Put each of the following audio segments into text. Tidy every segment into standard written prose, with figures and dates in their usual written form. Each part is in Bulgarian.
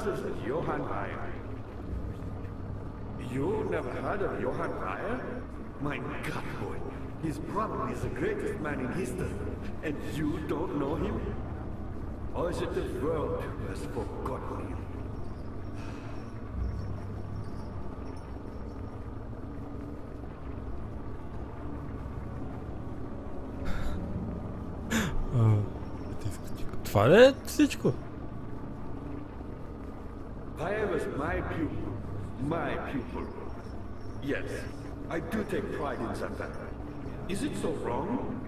is Johann Reyer. You never heard of Johann Reyer? My God, boy. He's probably the greatest man in history. And you don't know him? Or is it the world who has forgotten him? Това ли е всичко? Reyer was my pupil. My pupil. Yes, I do take pride in that fact. Is it so wrong?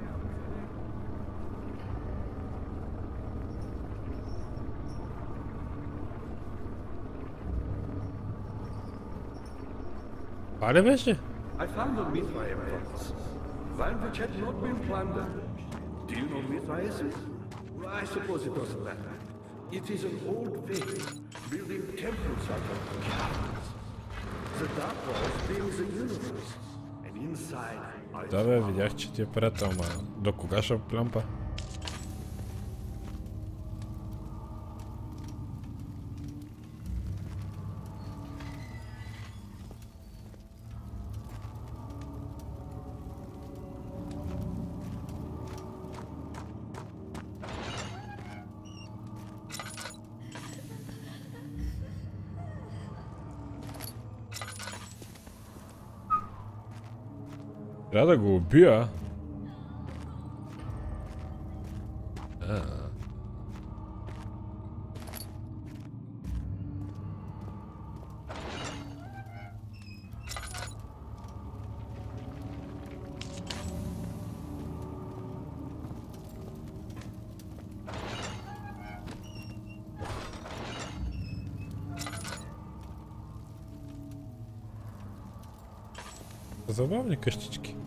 Това ли беше? I found the Mithraeum vaults, one which had not been plundered. Do you know Mithraeus? I suppose it doesn't matter. It is an old faith, building temples out of caverns. The dark walls being the universe, and inside are... Да бе, видях, че ти е приятел, ма до кога ще плямпа? Трябва да го убия. Забавни къщички.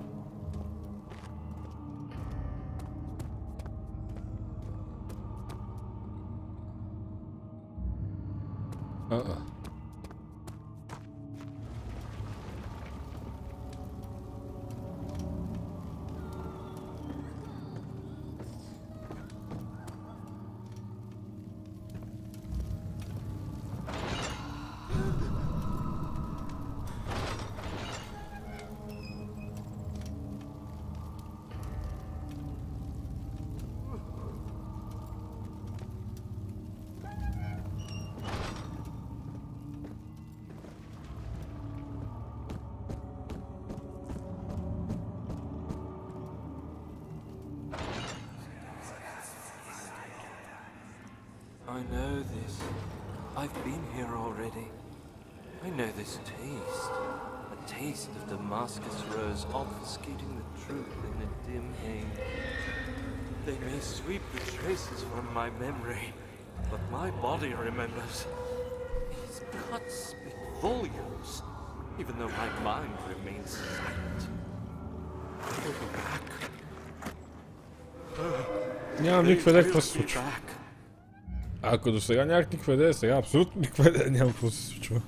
I know this. I've been here already. I know this taste. A taste of Damascus rose obfuscating the truth in a dim haze. They may sweep the traces from my memory, but my body remembers. These cuts speak volumes, even though my mind remains silent. I'll go back. Нямам никаква идея какво се случва. Ако до сега нямах никаква идея, сега абсолютно никаква идея нямам какво се случва.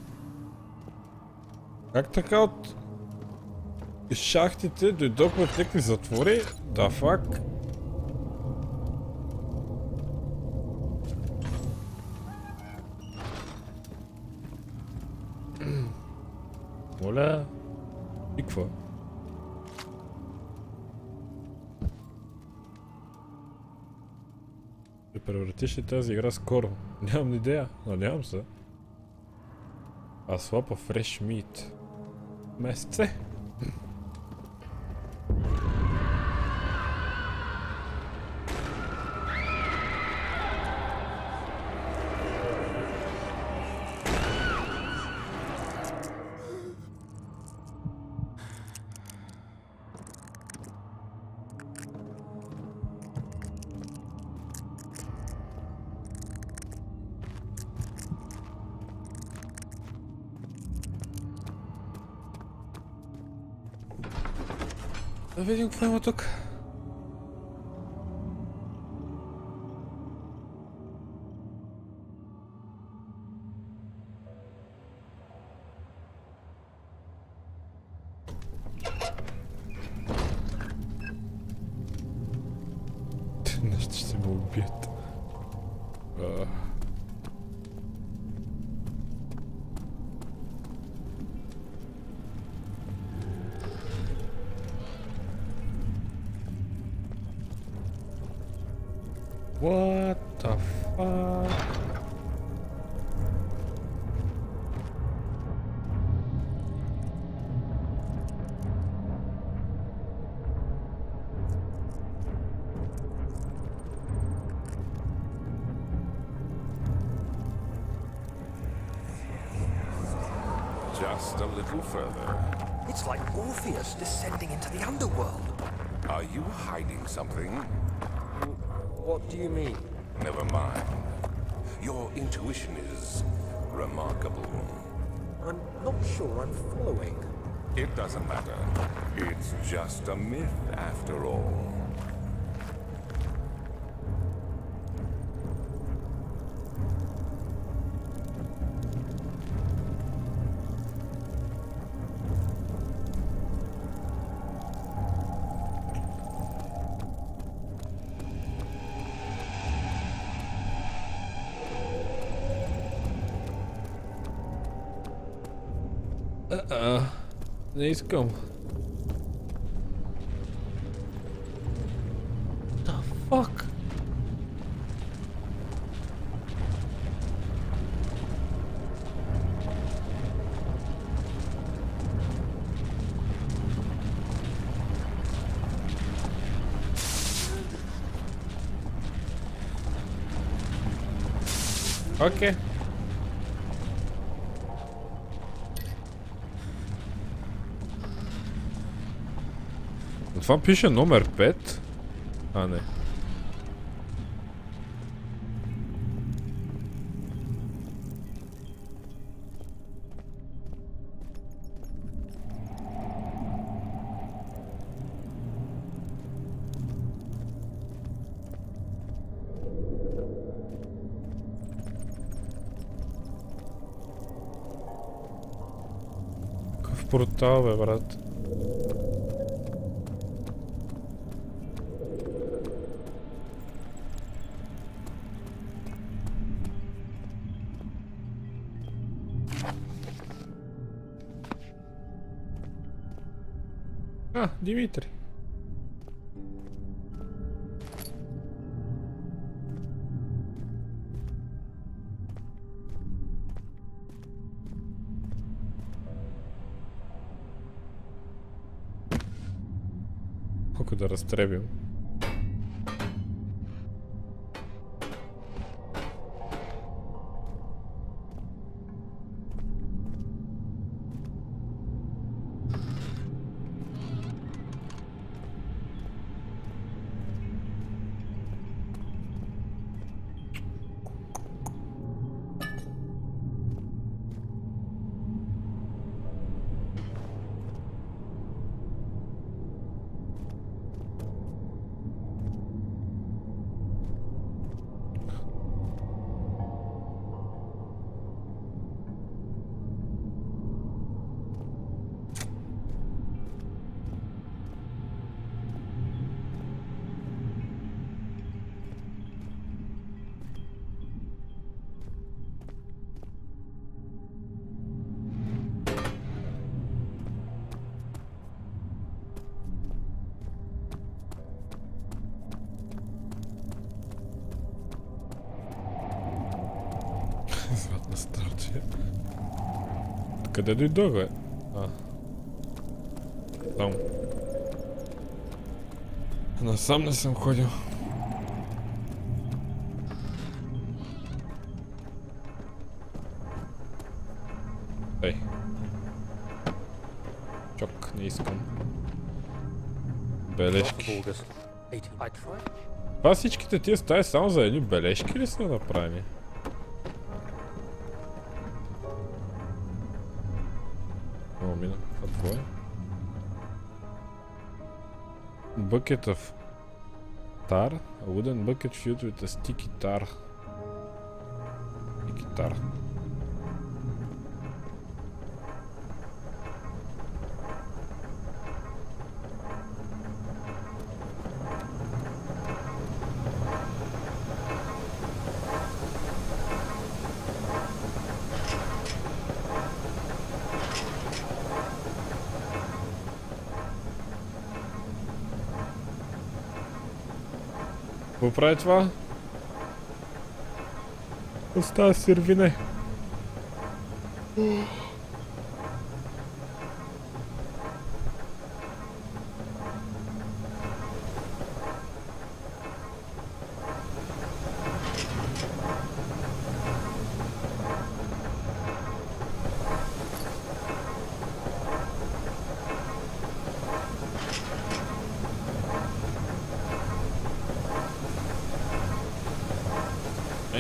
Как така от шахтите дойдохме в някакви затвори? Да фак. Моля. И какво? Ще превратиш ли тази игра скоро? Нямам идея, надявам се. A swap of fresh meat. Месце. Да видим какво има тук. Нещо ще ме убият. Just a little further. It's like Orpheus descending into the underworld. Are you hiding something? What do you mean? Never mind. Your intuition is remarkable. I'm not sure I'm following. It doesn't matter. It's just a myth after all. Не искам. The fuck? Окей. Това пише номер 5. А, не. Какъв портал, бе, брат? А, Димитри. Колко да разтребим. Златна статуя. Къде дойдох, бе? А. Там. Насам не съм ходил. Ей. Чок, не искам. Бележки. Това всичките тия стаи само за едни бележки ли са направени? О, мина. Какво е? Bucket of tar? A wooden bucket filled with a sticky tar. Sticky tar. Какво прави това? Остава сирвине.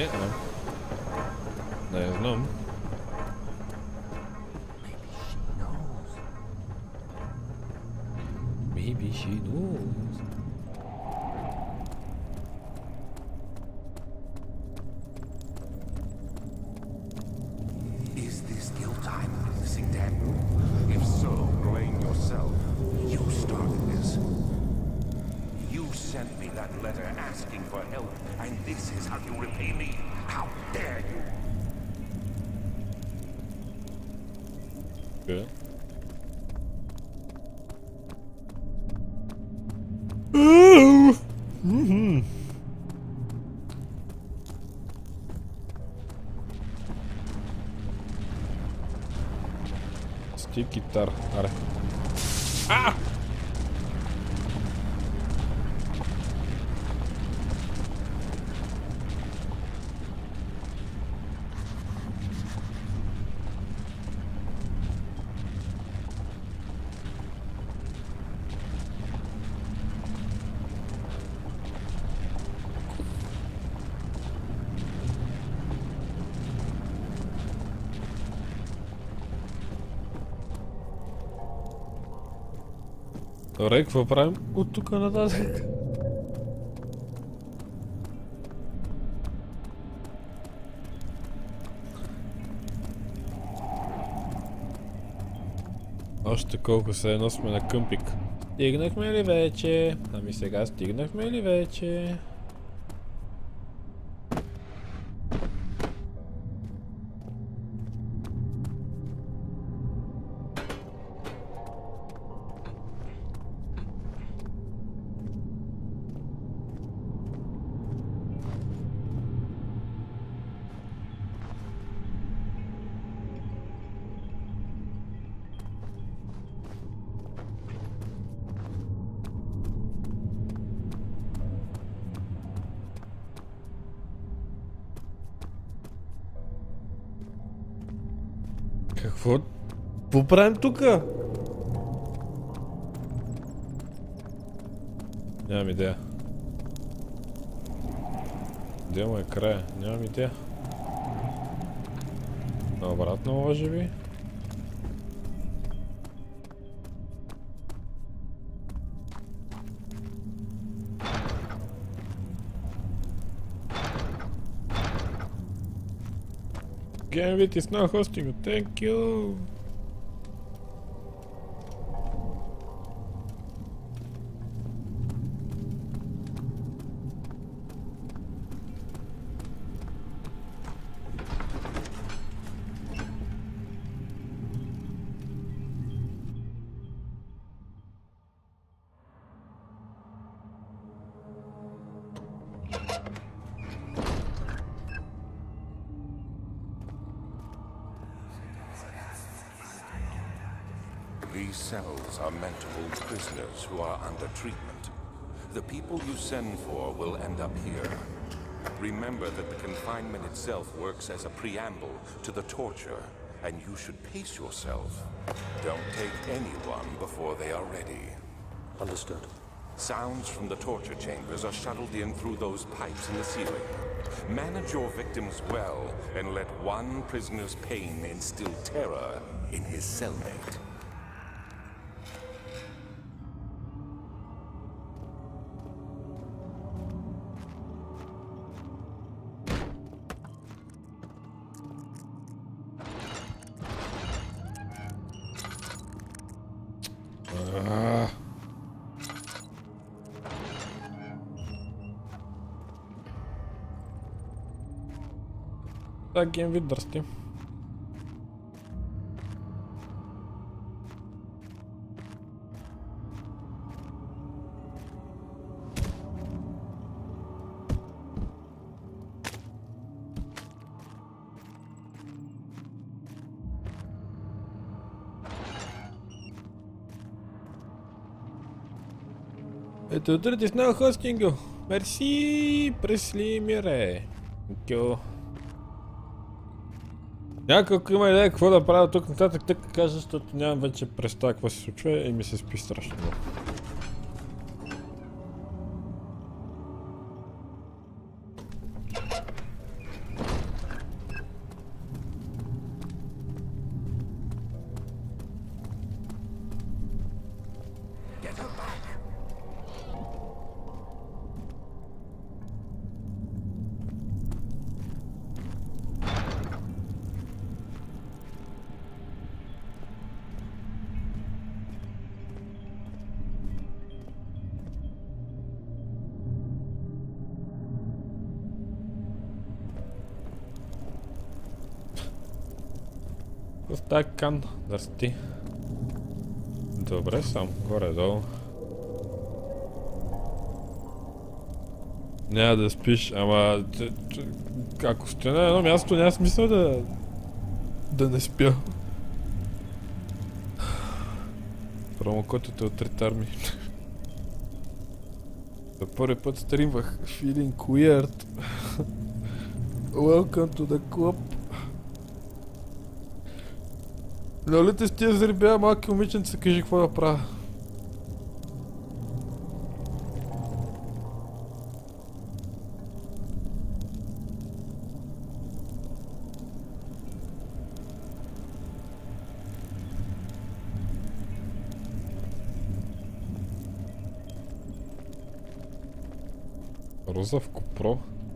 знам. Не знам. Maybe she knows. Is this guilt I'm witnessing, Daniel? If so, blame yourself. You started this. You sent me that letter asking for help, and this is how you repay me? How dare you? Good. Stick guitar. Are. Ah! Добре, какво правим от тук нататък? Още колко се едно сме на къмпик. Стигнахме ли вече? Ами сега стигнахме ли вече? Какво правим тука? Нямам идея. Где му е края? Нямам идея. Наобратно, може би? Gambit is now hosting you, thank you! These cells are meant to hold prisoners who are under treatment. The people you send for will end up here. Remember that the confinement itself works as a preamble to the torture, and you should pace yourself. Don't take anyone before they are ready. Understood. Sounds from the torture chambers are shuttled in through those pipes in the ceiling. Manage your victims well, and let one prisoner's pain instill terror in his cellmate. Так, геймвид дръсти. Ето утрите с много хостинго. Мерси, пресли мире. Тhank Някой има идея какво да правя тук нататък, така кажа, защото нямам вече представа какво се случва и ми се спи страшно много. В тая кан да сти. Добре съм, горе-долу. Няма да спиш, ама... Ако стоя на едно място, няма смисъл да не спя. Промокодът е от Трет Арми. За първи път стримвах. Feeling weird. Welcome to the club. Нали те с тия заребя, малки момиченца, кажи какво да правя. Розов Купро.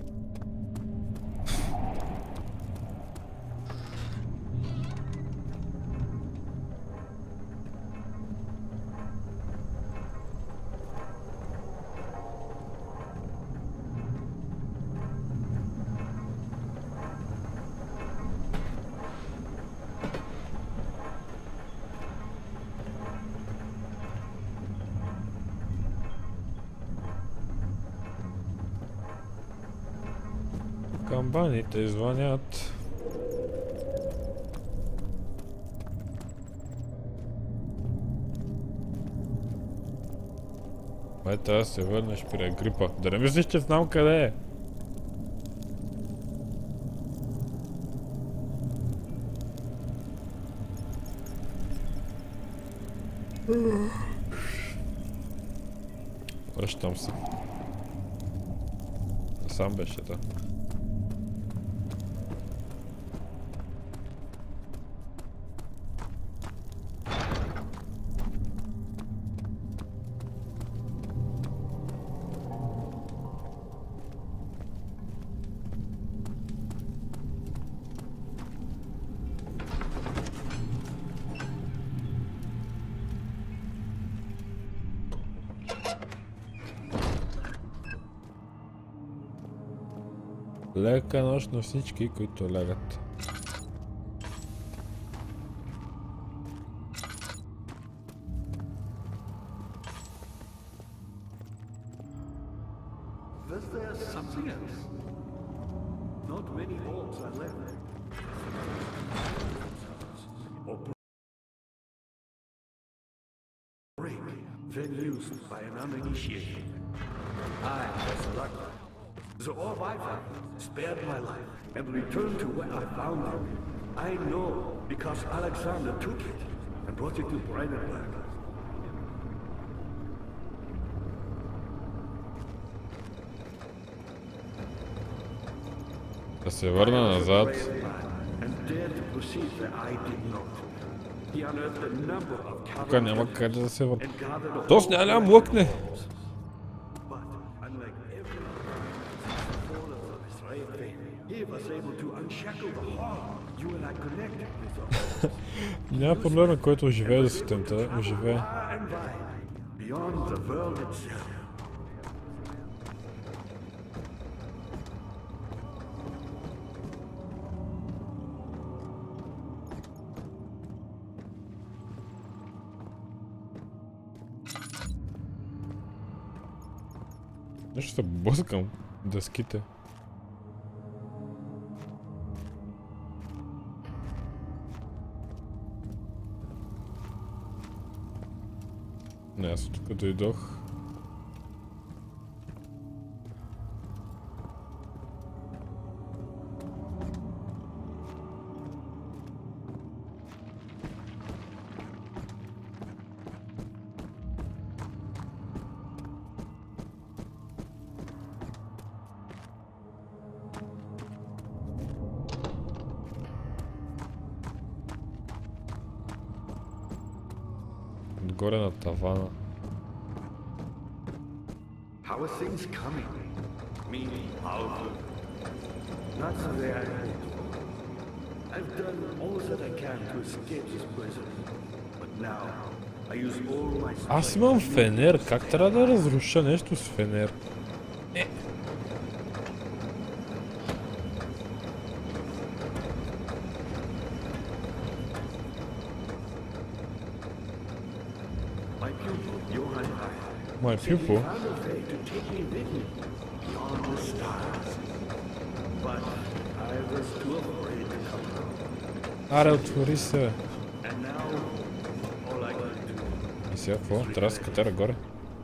Камбаните звънят. Май трябва да се върнеш при грипа. Да не мислиш, че знам къде е. Връщам се. Сам беше та. Лека нощ на всички, които лягат. Was there something else? Not many orbs are left. Or break when used by an uninitiated. I was lucky. The orb I found spared my life and returned to where I found it. I know because Alexander took it and brought it to Brandenburg. Да се върна назад. Тук няма къде да се върна. Тос няма млъкне! Няма проблема, който оживее да светемта, оживее. Нещо се блъскам дъските. Не, аз тук дойдох. Отгоре на тавана. How are things coming? Meaning powerful. Not the way I hoped for. I've done all that I can to escape this prison. But now, I use all my strength. Аз имам фенер. Как трябва да разруша нещо с фенер? My pupil, Johann Weyer. Мой Said he пюпу. found a way to take me with him beyond the stars. But I was too afraid to come out. Аре, отвори се. And now, all I can do. И сега какво? Трябва да се катера горе.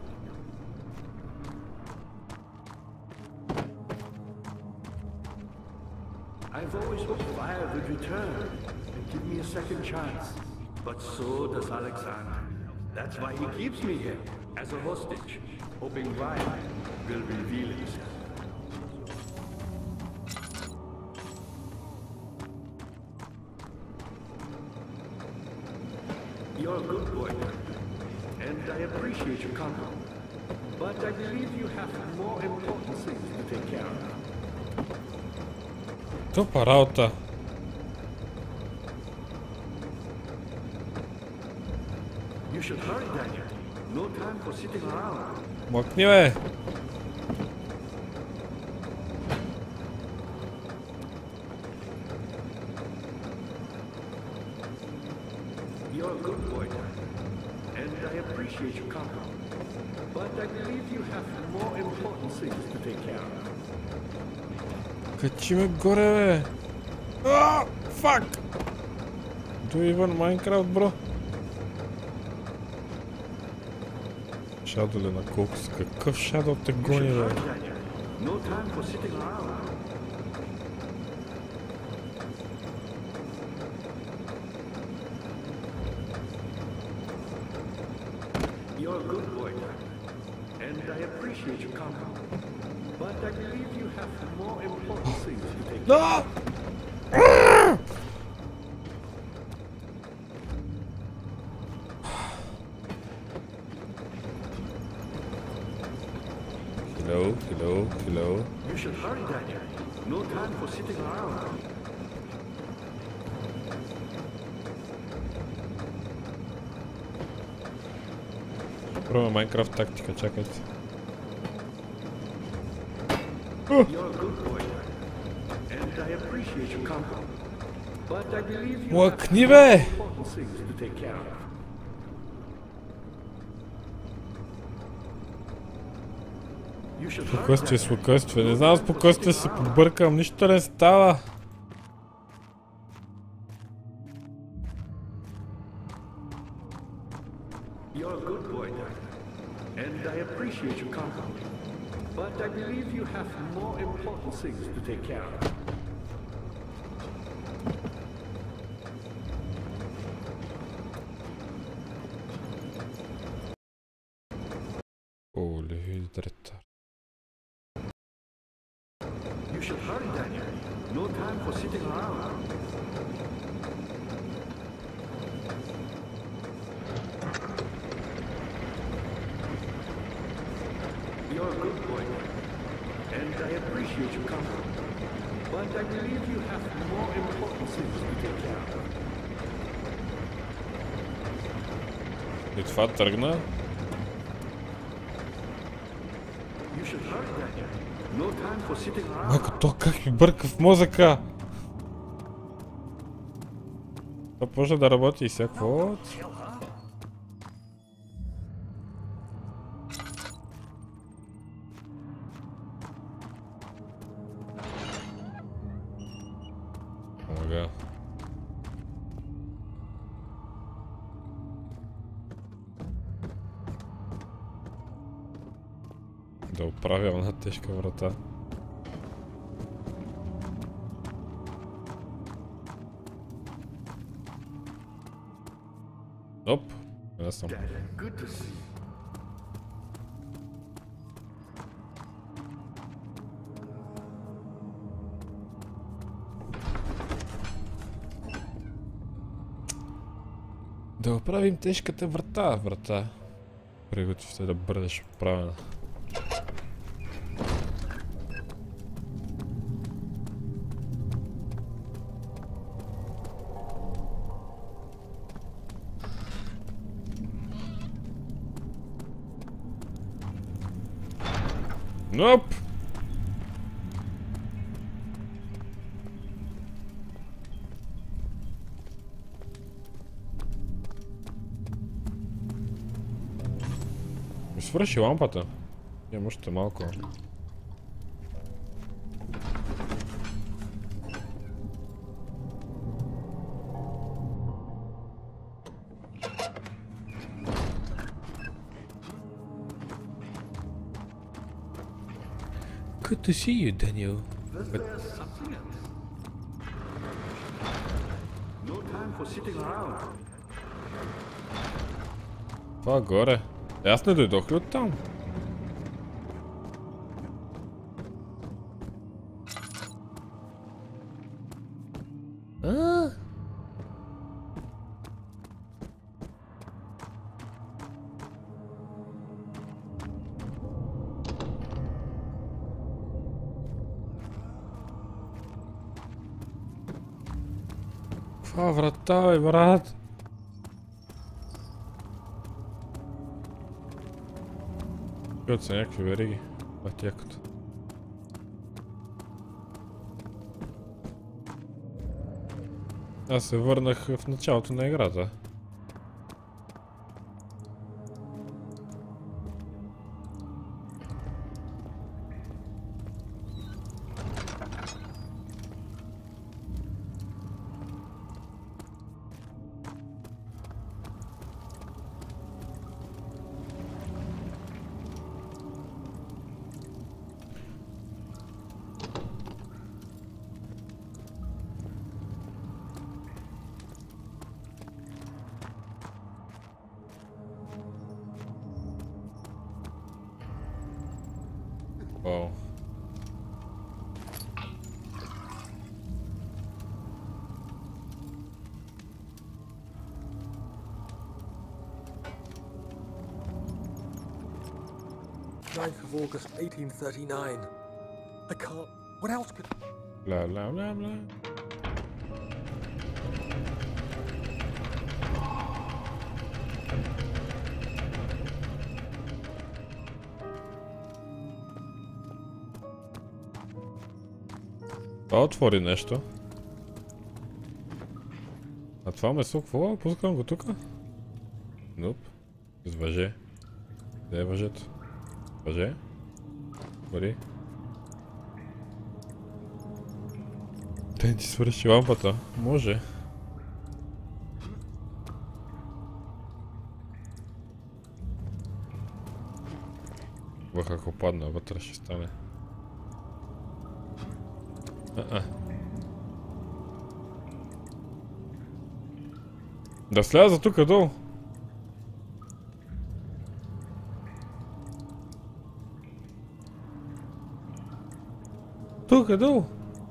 I've always hoped Fire would return and give me a second chance. But so does Alexander. That's why he keeps me here, as a hostage, hoping Fire will reveal himself. You're a good boy, and I appreciate your company. But I believe you have more important things to take care of. Топа работа. You should hurry, Daniel. No time for sitting around. Мъкни, бе. You're a good boy, Daniel, and I appreciate your company. But I believe you have more important things to take care of. Качи ме горе, бе. Ааа, фак. Do you even Minecraft, bro? Шадо ли на колко си? Какъв шадо те You гони, should бе? hurry, Daniel. No time for sitting around. You're a good boy, Daniel, and I appreciate your company. But I believe you have more important things to take care of. Да! Hello, hello, hello. You should hurry, Daniel. No time for sitting around. Пробваме Майнкрафт тактика, чакайте. You're a good boy, and I appreciate your company. But I believe you Млъкни, have бе! important things to take care of. You should hurry, Спокойствие, Daniel. спокойствие. Не знам спокойствие, се побъркам, нищо не става. You're a good boy, Daniel, and I appreciate your company. But I believe you have more important things to take care of. Оле, дрета. You should hurry, Daniel. No time for sitting around. You're a good boy, and I appreciate your company. But I believe you have more important things to take care of. И това тръгна. You should hurry, Daniel. No time for sitting around. Майко, то как ми бърка в мозъка? Това почна да работи и сега какво? Ага. Да оправя една тежка врата. Оп, аз съм. Daniel, good to see you. Да оправим тежката врата. Приготвих се да бъдеш оправена. Ноп! свърши лампата. Имам още малко. Good to see you, Daniel. Was there something else? No time for sitting around. Това горе. Аз не дойдох ли оттам? Каква врата, бе, брат? Каквото са някакви вериги. Това е якото. Аз се върнах в началото на играта. Вау. August 1839. I can't. What else could... Bla bla bla bla. Това отвори нещо. А това месо какво? Пускам го тука? Ноп. С въже. Къде е въжето? Въже? Бъди. Те ти свърши лампата. Може. Вах, ако падна, вътре ще стане. Да сляза тук долу. Тук долу.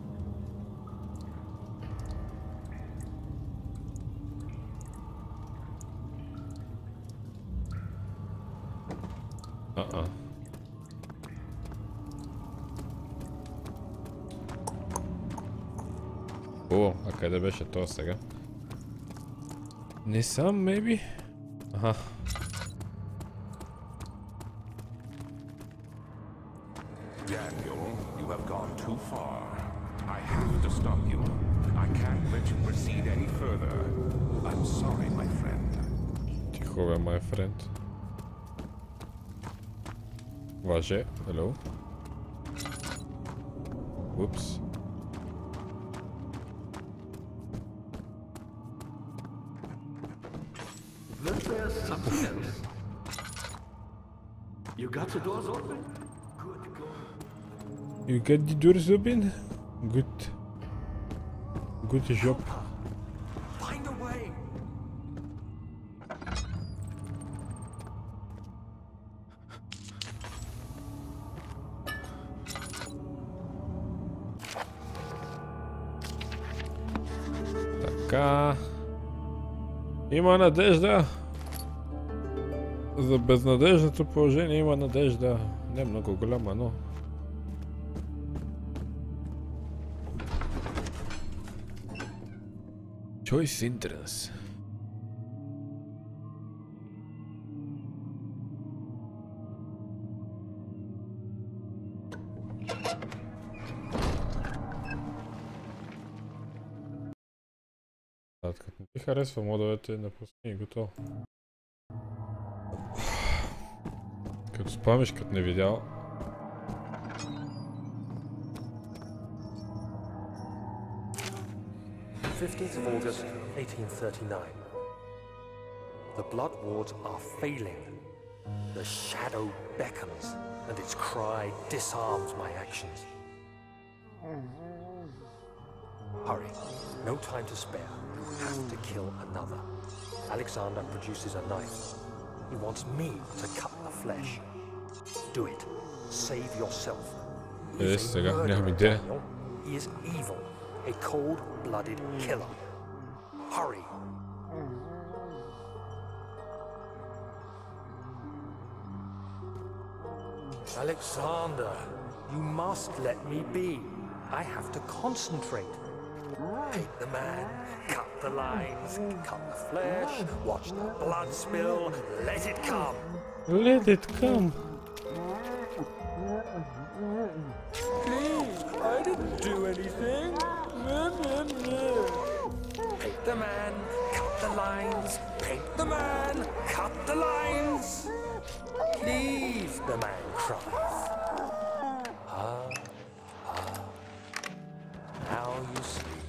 О, а къде беше това сега? Не сам, maybe? Аха. Daniel, you have gone too far. I have to stop you. I can't let you proceed any further. I'm sorry, my friend. Тихо бе, my friend. Въже, hello. Упс. Was there something else? You got the doors open? Good God. You get the doors open? Good. Good job. Find a way! Така. Има надежда. За безнадежното положение има надежда. Не много голяма, но... Choice interest. Като не ти харесва модовете, напусни и готово. Като спомниш, като не видял. 15th of August, 1839. The Blood Wards are failing. The shadow beckons, and its cry disarms my actions. Hurry. No time to spare. You have to kill another. Alexander produces a knife. He wants me to cut the flesh. Do it. Save yourself. He is a сега murderer, нямам идея. Daniel. He is evil. A cold-blooded killer. Hurry. Alexander, you must let me be. I have to concentrate. Take the man, cut the lines, cut the flesh, watch the blood spill, let it come. Let it come. Please, I didn't do anything. Paint the man, cut the lines, paint the man, cut the lines. Please, the man cries. Now you sleep.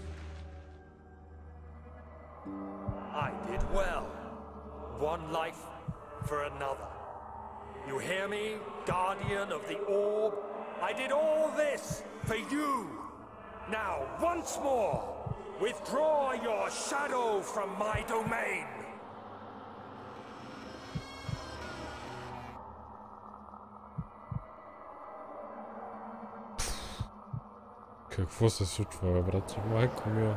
I did well. One life for another. You hear me, guardian of the orb? I did all this for you. Now, once more, withdraw your shadow from my domain. Какво се случва, бе, брате? Майко мила.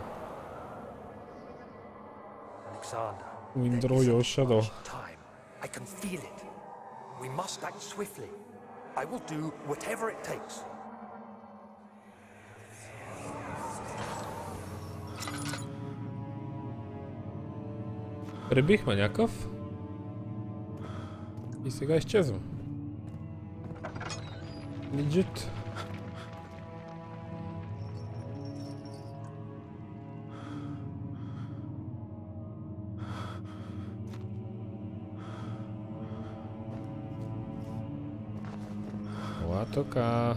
Alexander, Withdraw there your isn't shadow. much time. I can feel it. We must act swiftly. I will do whatever it takes. Пребихме някакъв. И сега изчезва. Legit. Ела тука.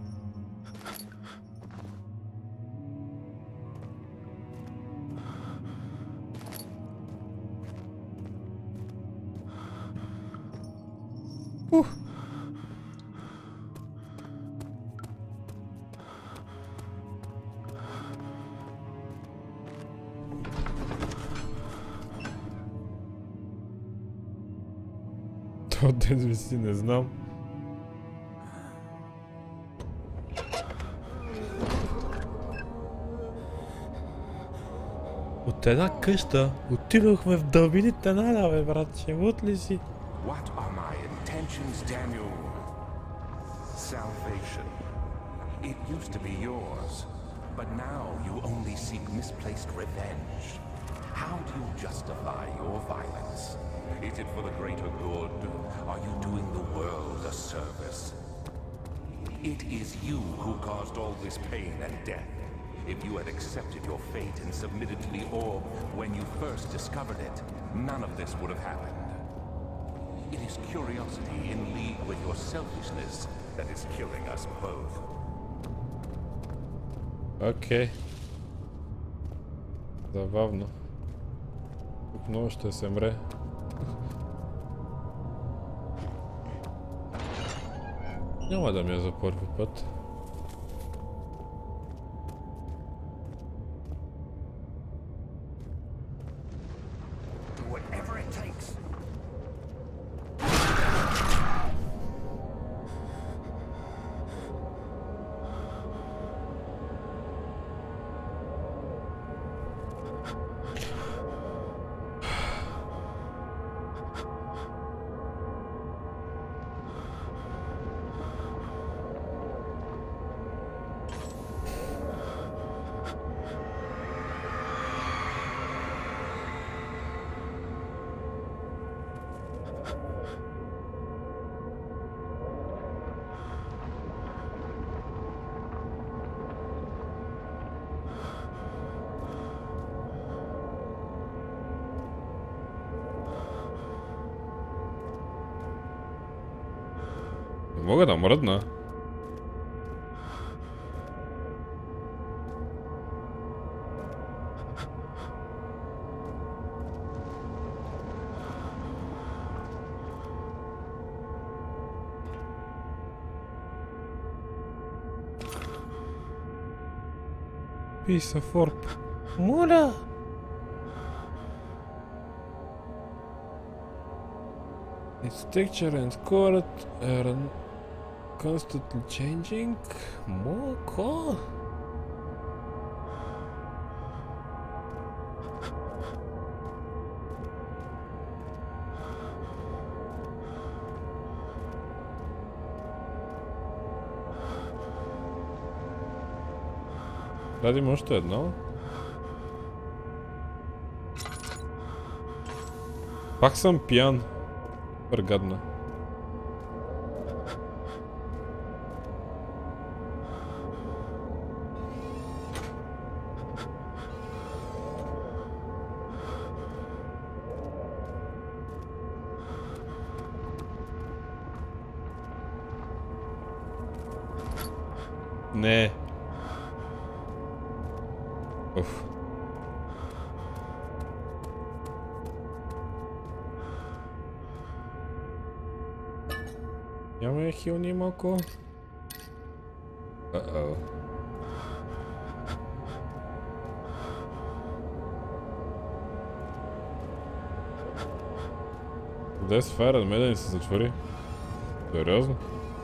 То дед виси, не знам. От една къща отидохме в дълбините на бе, братче, лут ли си? What are my intentions, Daniel? Salvation. It used to be yours, but now you only seek misplaced revenge. How do you justify your violence? Is it for the greater good? Are you doing the world a service? It is you who caused all this pain and death. If you had accepted your fate and submitted to the orb when you first discovered it, none of this would have happened. It is curiosity in league with your selfishness that is killing us both. Окей. Забавно. Отново ще се мре. Няма да ми е за първи път. Whatever it takes. Мога да мръдна. Piece of orb. Моля! Its texture and color are constantly changing. Моко? Радим още едно. Пак съм пиян. Гадна. Не. Уф. Имаме хилни малко. Uh-oh. Къде е сфера? Ме да ни се затвори. Сериозно?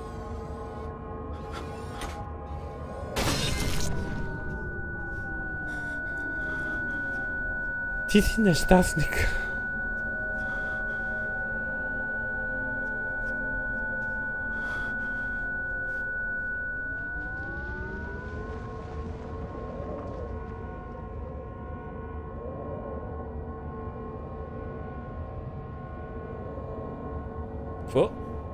Ти си нещастник. Какво?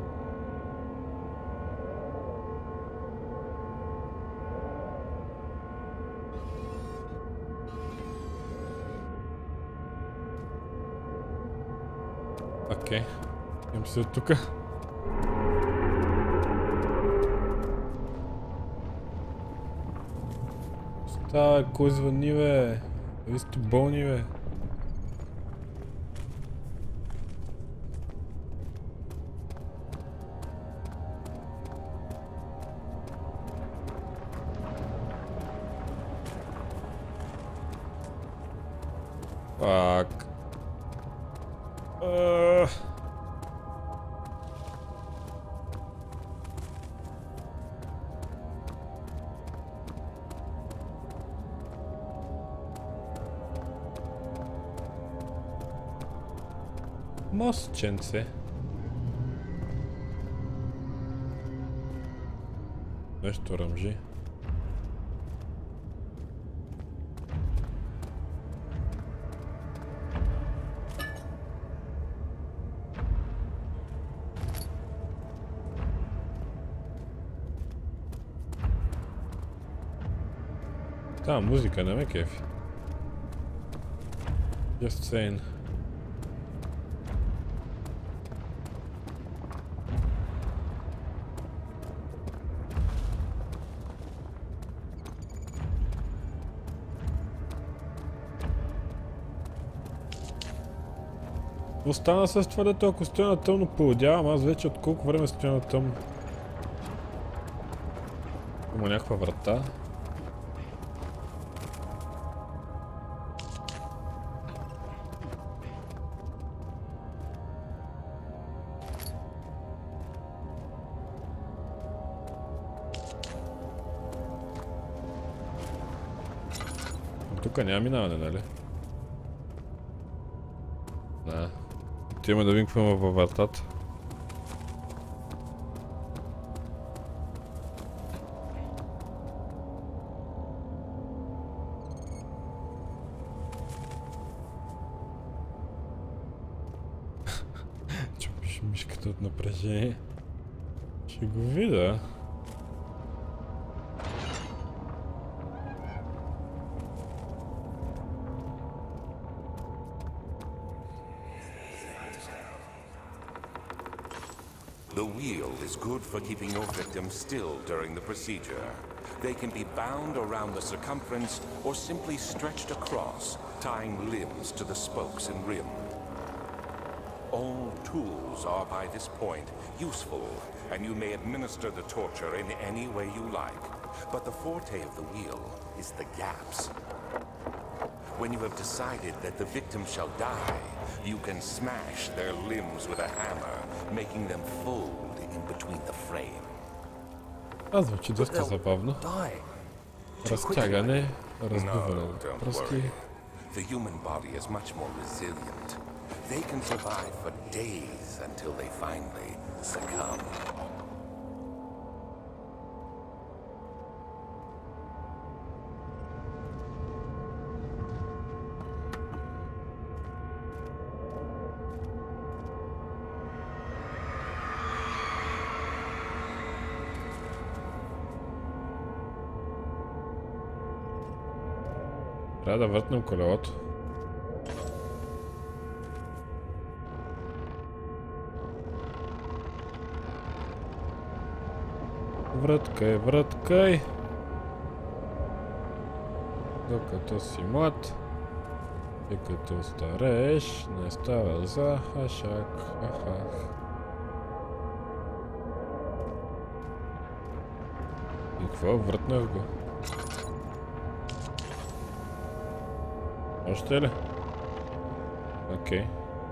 Окей. Имам се от тука. Оставай, кой звъни, бе? Ви сте болни, бе. Fuck. Мостченце. Нещо ръмжи. Та, музика не ме кефи. Just saying. Остана с това, дето ако стоя на тъмно поудявам, аз вече от колко време стоя на тъмно. Има някаква врата. Тук няма минаване, нали? Да. Отиваме да видим какво има във вратата. Чупиш мишката от напрежение. Ще го видя. The wheel is good for keeping your victims still during the procedure. They can be bound around the circumference or simply stretched across, tying limbs to the spokes and rim. All tools are by this point useful, and you may administer the torture in any way you like. But the forte of the wheel is the gaps. When you have decided that the victim shall die, you can smash their limbs with a hammer, making them fold in between the frame. A звучи доста забавно. Die. Разтягане, разбиване. No, don't Пръски. worry. The human body is much more resilient. They can survive for days until they finally succumb. Трябва да въртнем колелото. Враткай, враткай! Докато си млад и като старееш, не става за хашак. Ахах. И какво? Въртнах го. Още ли? Окей.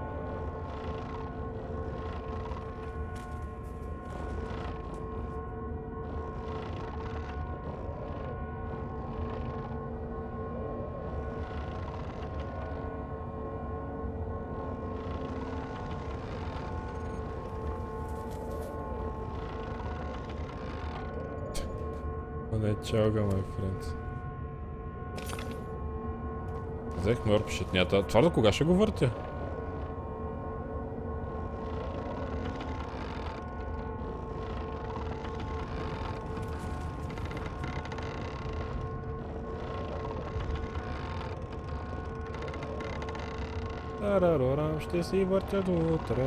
Не чалга, мой френд. Взехме орбшитнята. Това до кога ще го въртя? Тарарорам, ще си въртя до утре.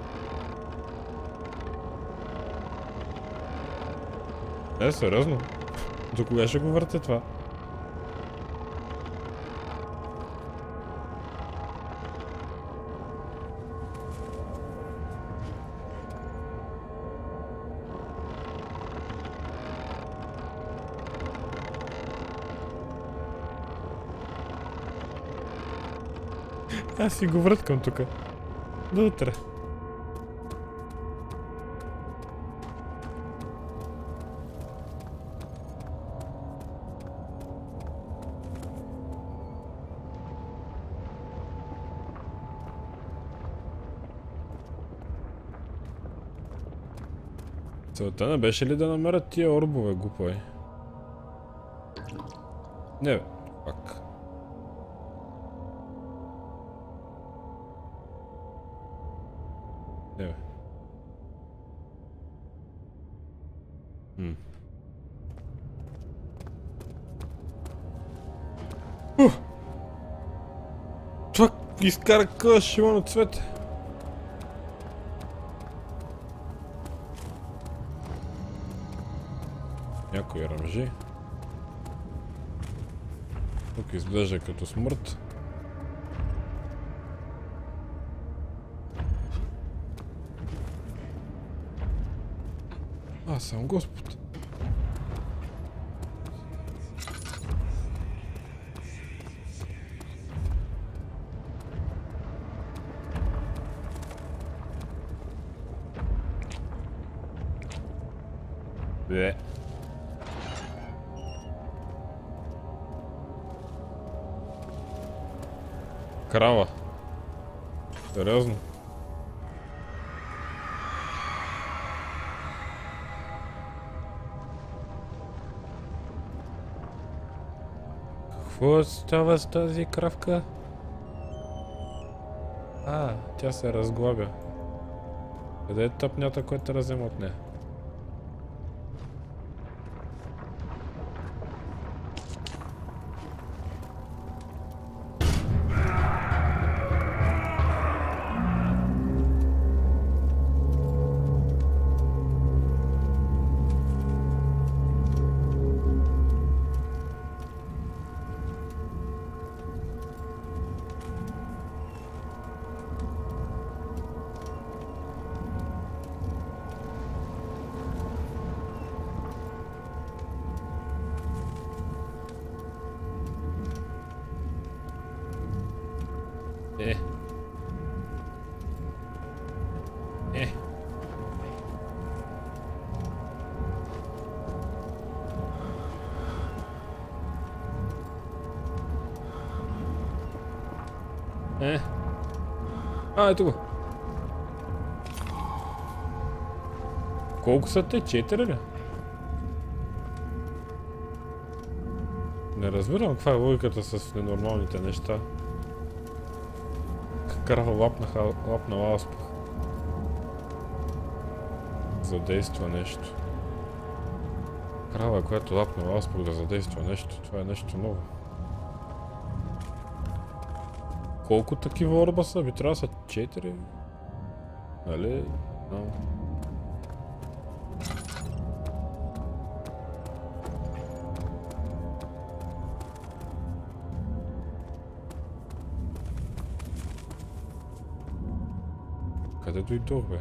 Сериозно? До кога ще го въртя това? Аз си го връткам тук. До утре. Целта не беше ли да намерят тия орбове, глупой? Не бе, пак. Не бе. Това изкара къла шимано цвете. Някой ръмжи. Тук изглежда като смърт. Аз съм Господ. Бе. Крава. Сериозно? Какво става с тази кравка? Тя се разглабя. Къде е тъпнята, която разем от нея? Е. Е. Е. А, ето го. Колко са те? 4 ли? Не разбирам каква е логиката с ненормалните неща. Крава лапнала успех. Задейства нещо. Крава, която лапнала успех да задейства нещо. Това е нещо ново. Колко такива орба са? Би трябва да са 4? Нали? No. Къде дойдох, бе?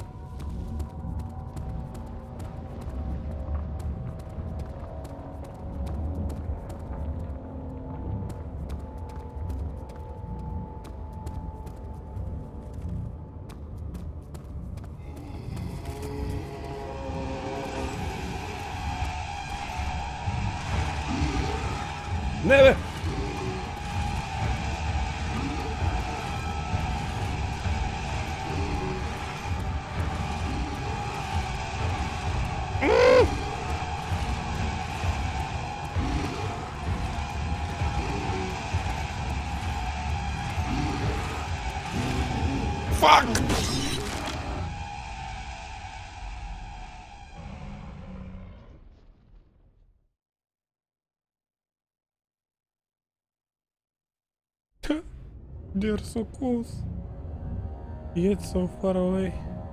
Не, бе! Fuck! They're so close, yet so far away.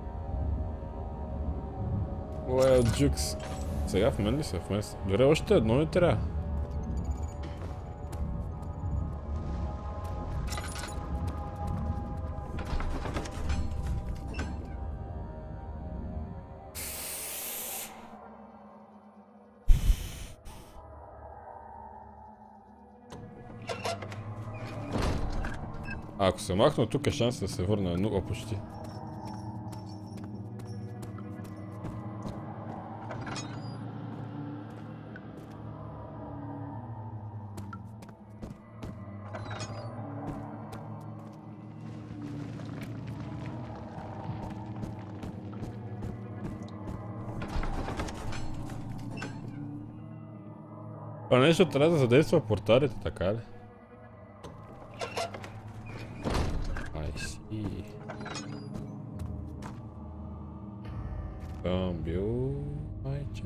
Wild Jukes. Сега в мен ли са? В мен са. Дори още едно не трябва. Ако се махна, тук е шанс да се върна нула почти. А нещо трябва да задейства порталите, така ли? Там бил майче.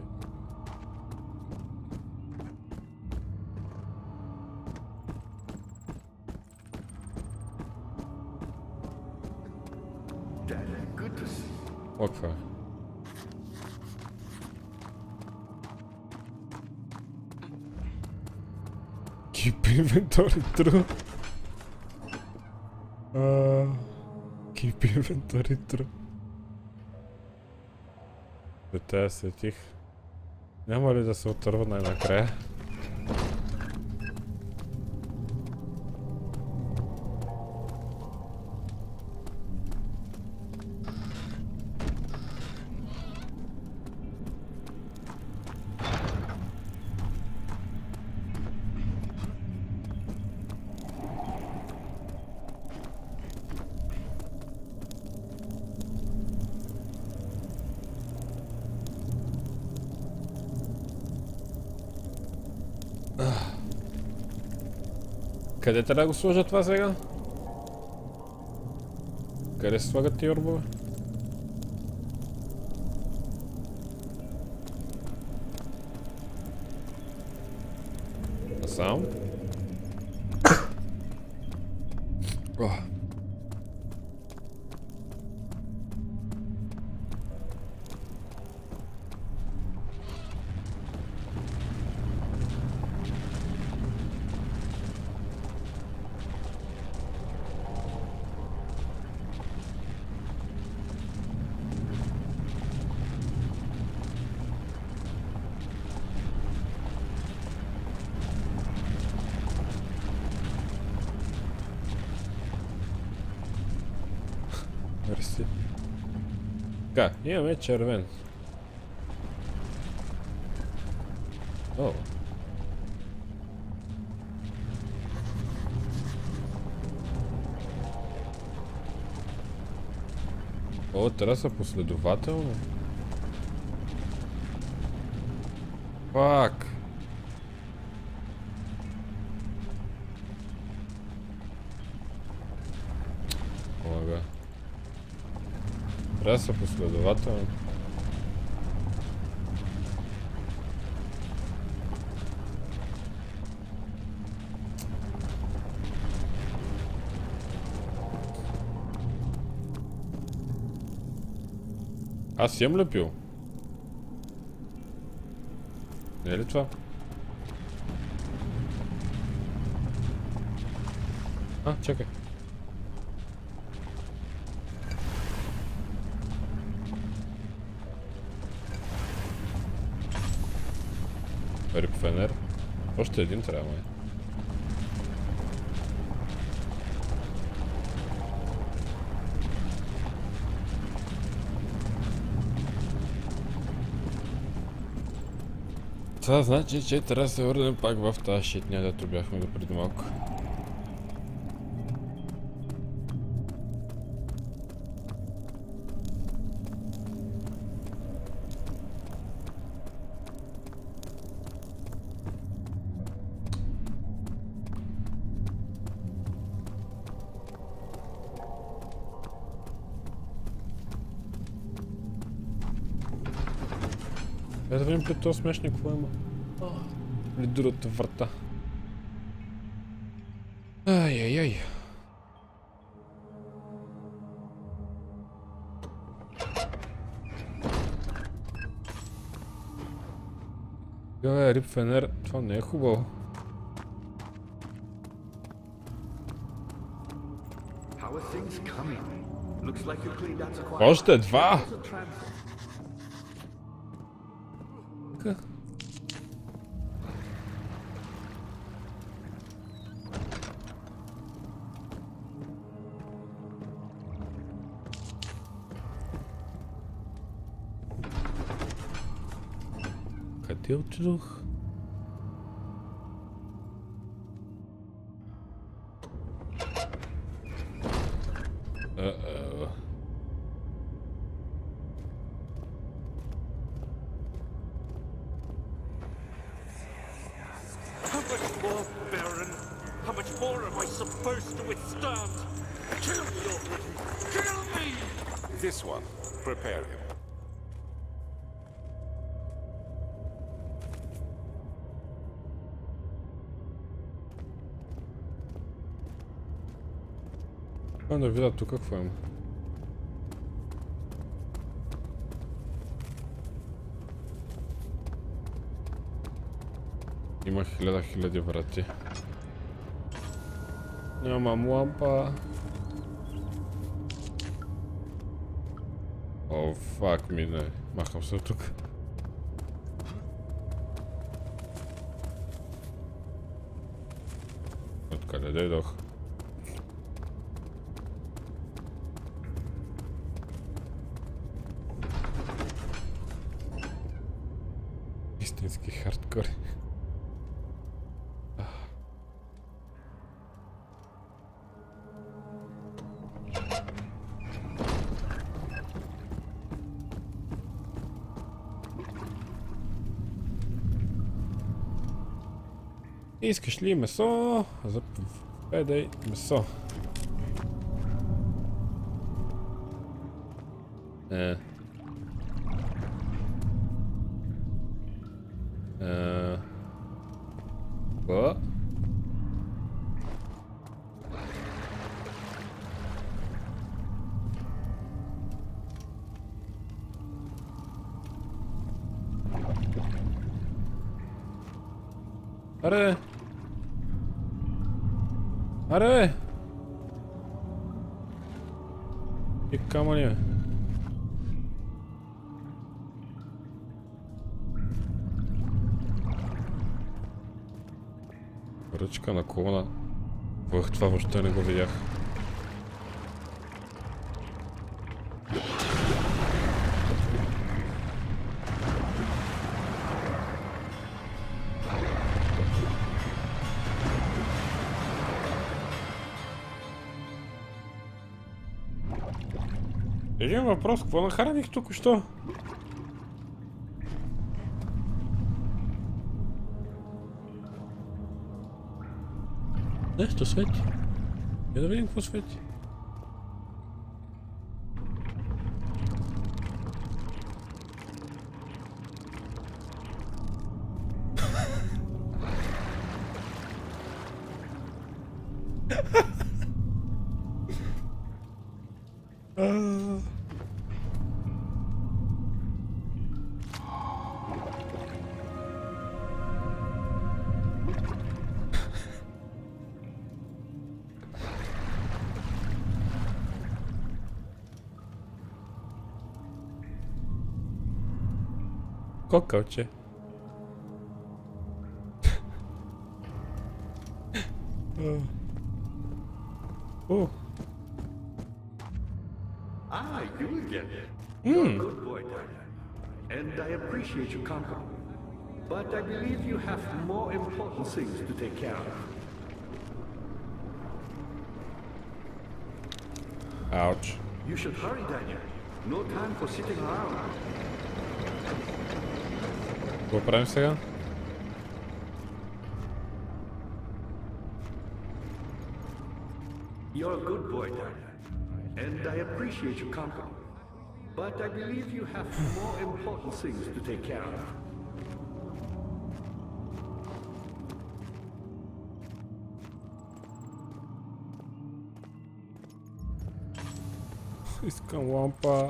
Окей. Keep inventory true. Keep inventory true. Те сетих. Няма ли да се отърва най-накрая? Къде трябва да го сложа това сега? Къде се слагат тия орбове? Сам? Мерси. Така, имаме червен. О. О, трябва да са последователно. Фак. Ога. Трябва да са последователно. Аз имам ли пил? Не е ли това? А, чакай. Рип фенер. Още един трябва, май. Това значи, че трябва да се върнем пак в тази шитня, дето бяхме до преди малко. Да видим пред този смешник какво има. Или другата врата. Ай-яй-яй. Йой, рип фенер. Това не е хубаво. Още два! Къде отидох? This one. Prepare him. Да видя тук какво има. Има хиляди врати. Нямам лампа. О, фак ми, не. Махам се тук. Откъде дойдох? Истински хардкор. Искаш ли месо? Заповедай месо. What? Аре! Аре! И камъни. Ръчка на клона. Това въобще не го видях. Един въпрос, какво нахраних току-що? Нещо свети. Я да видим какво свети. Кокълче. О. Ah, you again. You're a good boy, Daniel. And I appreciate your company. But I believe you have more important things to take care of. Ауч. You should hurry, Daniel. No time for sitting around. Какво правим сега? You're a good boy, Daniel. And I appreciate your company. But I believe you have more important things to take care of. Искам лампа.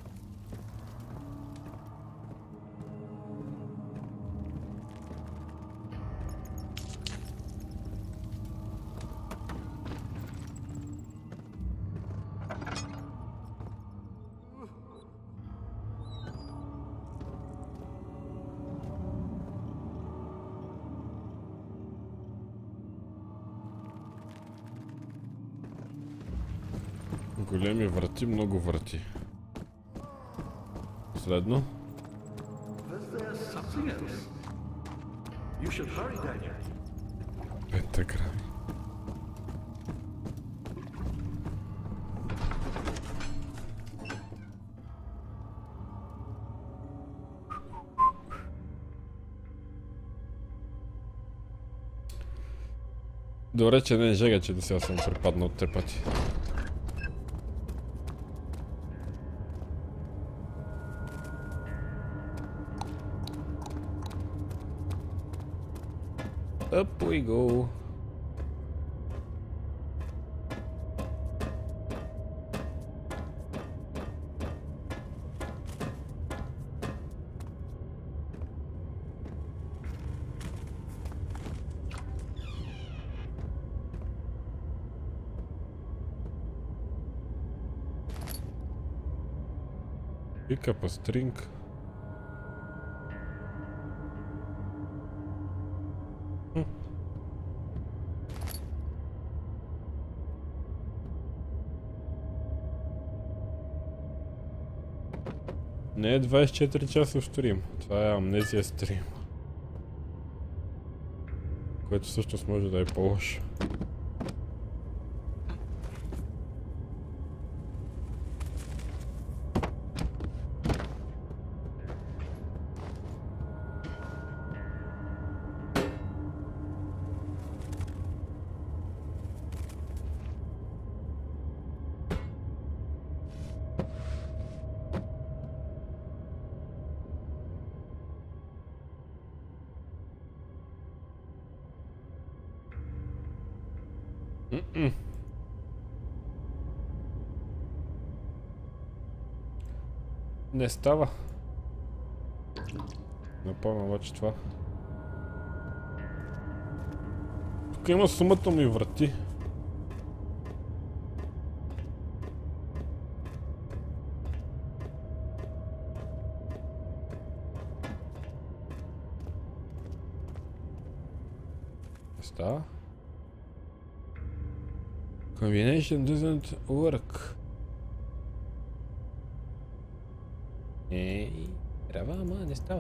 Големи врати, много врати. Следно. Was there something else? You should hurry, Daniel. Пентаграми. Добре, че не е жега, че до сега съм припаднал 3 пъти. Up we go. Pick up a string. Не е 24 часа стрим. Това е амнезия стрим. Което всъщност може да е по-лошо. Не става. Напомням обаче това. Тук има сумата ми врати. Не става. Combination doesn't work. Ей, трябва, ама не става.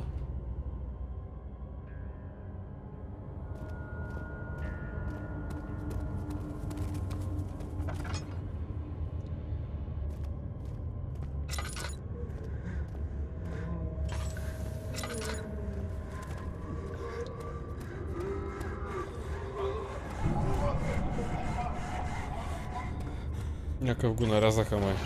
Някакъв го нарязаха май.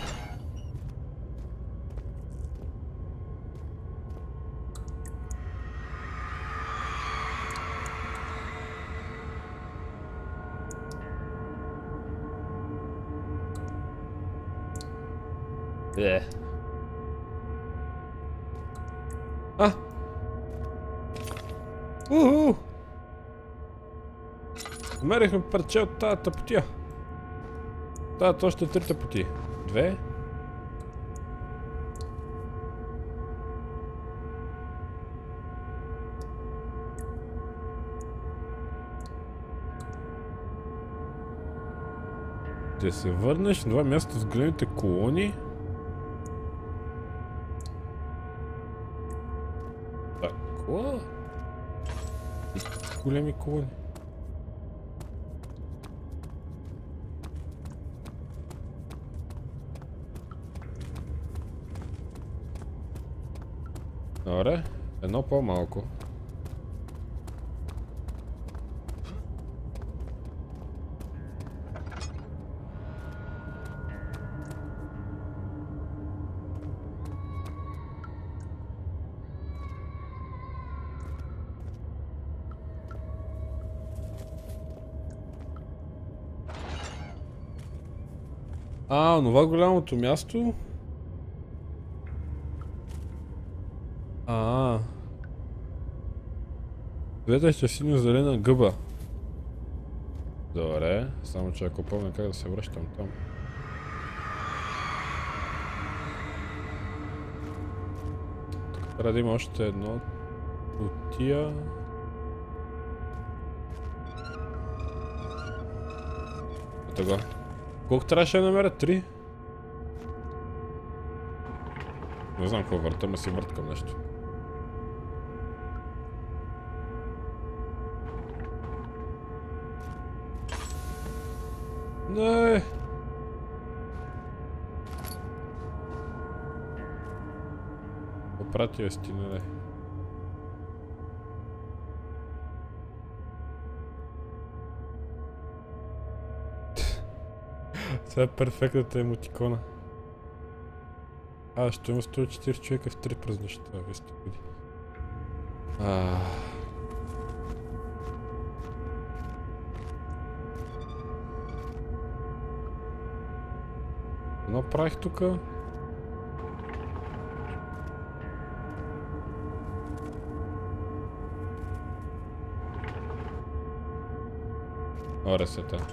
А! Уху! Намерихме парче от тази тъпотия. Дават още 3 тъпоти. 2. Да се върнеш на това място с големите колони. Какво? Големи колони. Добре, едно по-малко. Това голямото място. Гледаща синьо-зелена гъба. Добре, само че ако помня как да се връщам там. Тук трябва да има още едно кутия. Ето го. Колко трябваше да намеря? 3? Не знам какво въртам, а си върткам нещо. Не. Попратил си, не. Това е перфектната емотикона. Ще има 104 човека в 3 през нощта, вие сте годи. Направих тука. Ресета.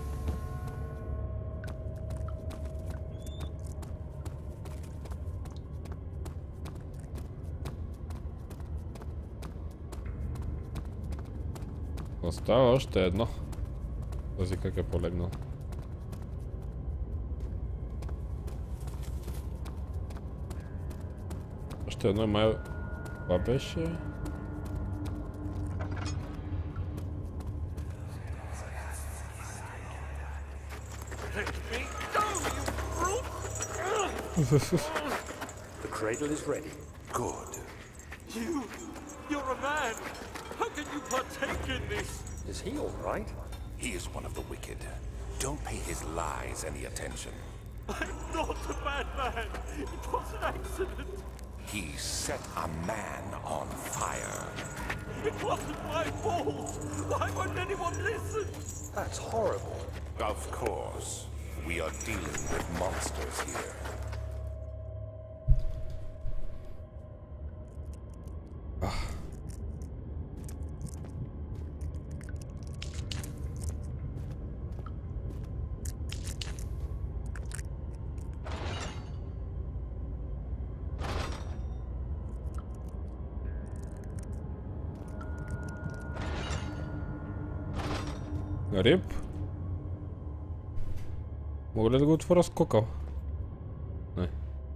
Остава още едно. Този как е полегнал. Още едно май... Това беше... The cradle is ready. Good. You're a man. How can you partake in this? Is he all right? He is one of the wicked. Don't pay his lies any attention. I'm not a bad man. It was an accident. He set a man on fire. It wasn't my fault. Why won't anyone listen? That's horrible. Of course. We are dealing with monsters here. Риб? Мога ли да го отворя с кокъл? Не.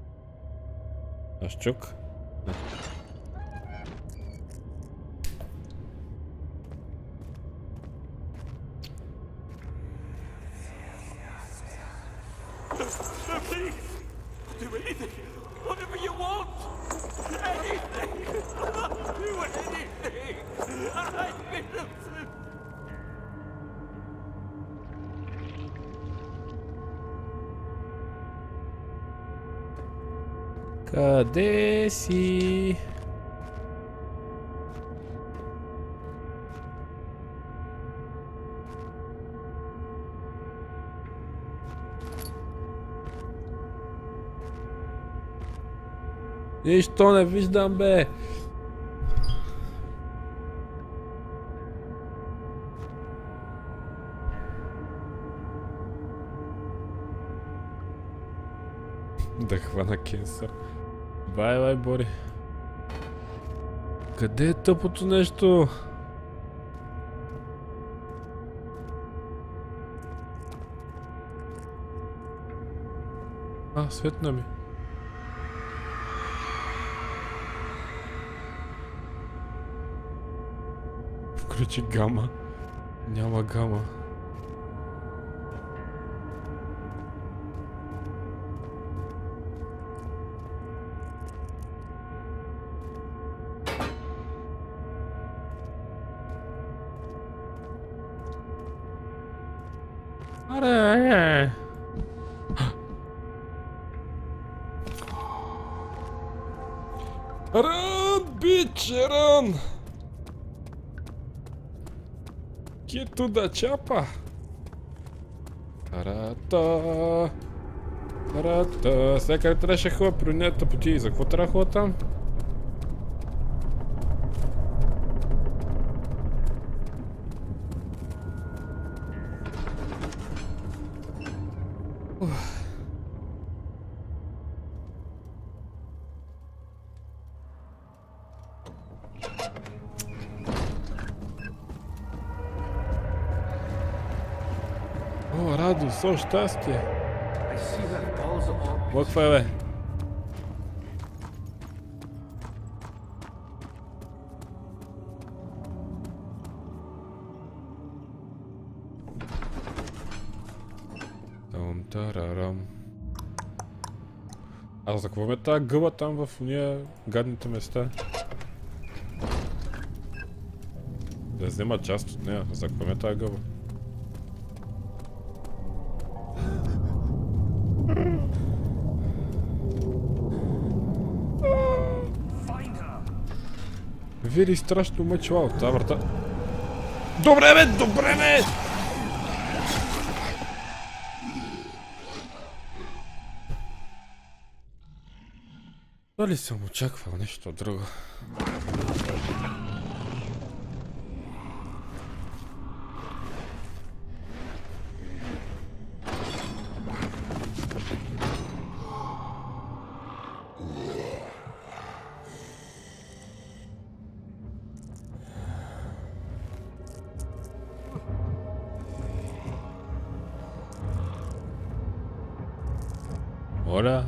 Щук? Не. Do anything. Whatever you want. Anything. Do anything. I'm innocent. Къде си? Нищо не виждам, бе! Да хвана кенсър. Бай, Бори. Къде е тъпото нещо? Светна ми. Включи гама. Няма гама. Аре! Run, bitch, run! Get to the chopper! Тарата! Тарата! Сега къде трябваше хора при нея тъпоти? За какво трябва хора там? О, радост, со щастие! Какво е, бе? Тарарам. А за какво ме тази гъба там в уния гадните места? Да взема част от нея. За какво ме тази гъба? Вири страшно мъчила от тази врата. Добре, бе! Добре, бе! Дали съм очаквал нещо друго? Моля?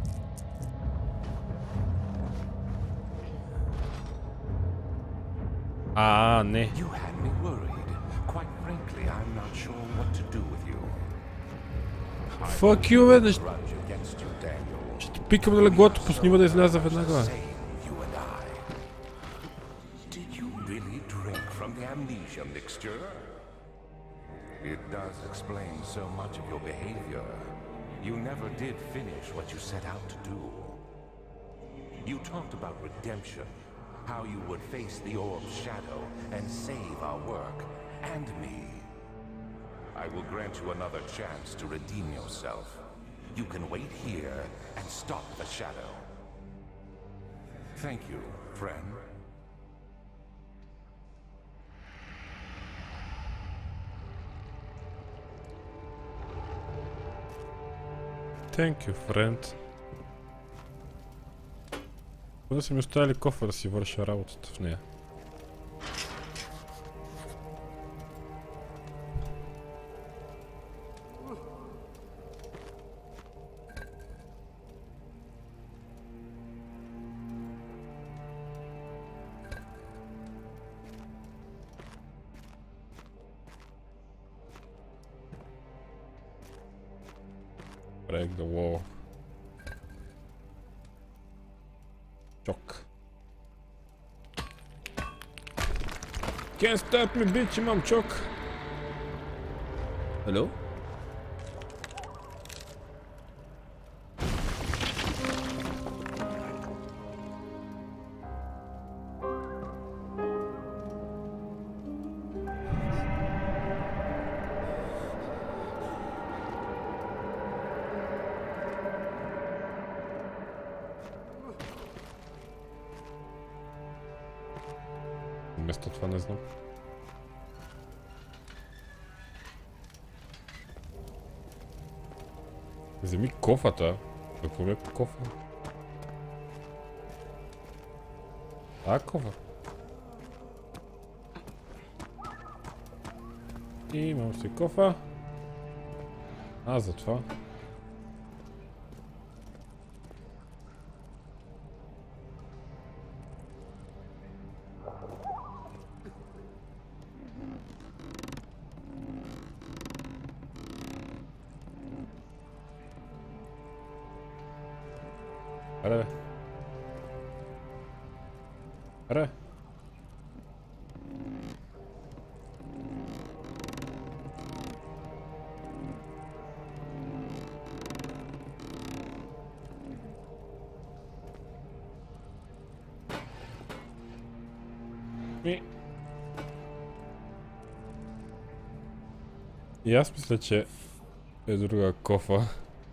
Не. You had me worried. Quite frankly, I'm not sure what to do with you. Fuck you, бе! Grudge against you, Daniel. Ще ти пикам на леглото, пусни ме да изляза веднага. You and I. Did you really drink from the amnesia mixture? It does explain so much of your behavior. You never did finish what you set out to do. You talked about redemption, how you would face the orb's shadow and save our work, and me. I will grant you another chance to redeem yourself. You can wait here and stop the shadow. Thank you, friend. Thank you, friend. Куда са ми оставили кофа да си върша работата в нея? Break the wall. Чок. Can't stop me, bitch, имам чок. Hello? место, това не знам. Вземи кофата. Какво ми е кофа? Кофа. И имам си кофа. За това. Аре. Аре. И аз мисля, че е друга кофа.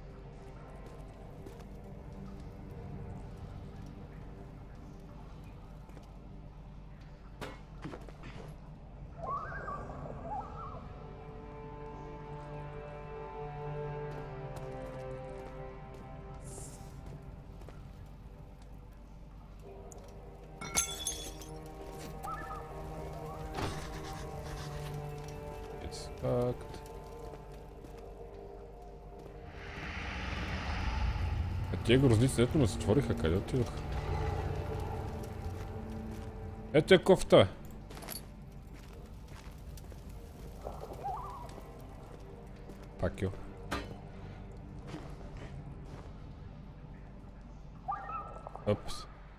Факт. Тия грозници, ето ме затвориха, къде отидох? Ето е кофта! Пакио. Опс.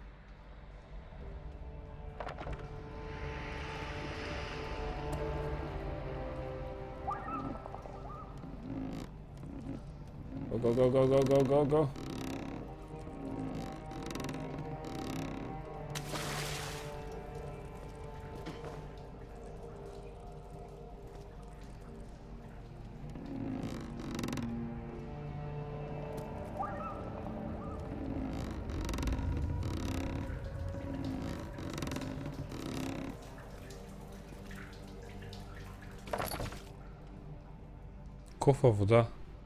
Go. Кофа вода.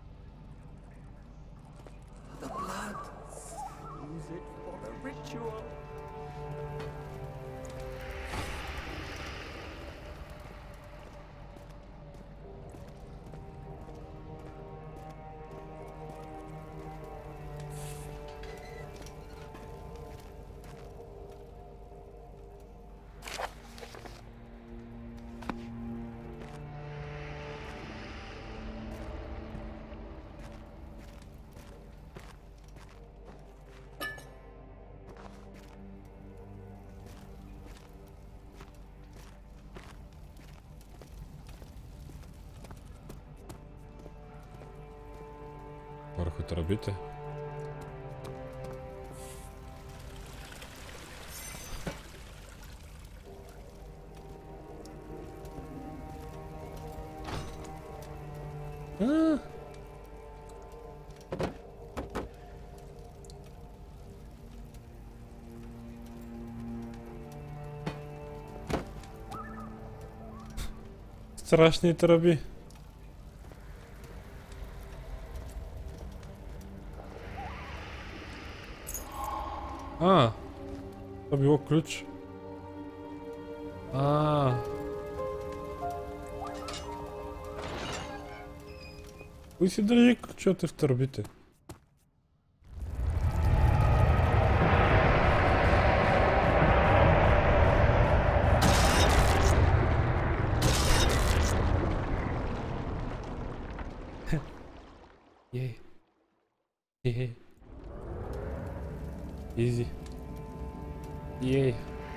Върху тръбите. Страшни тръби. Това било ключ. Кой си държи ключовете в тръбите? Изи. Ей.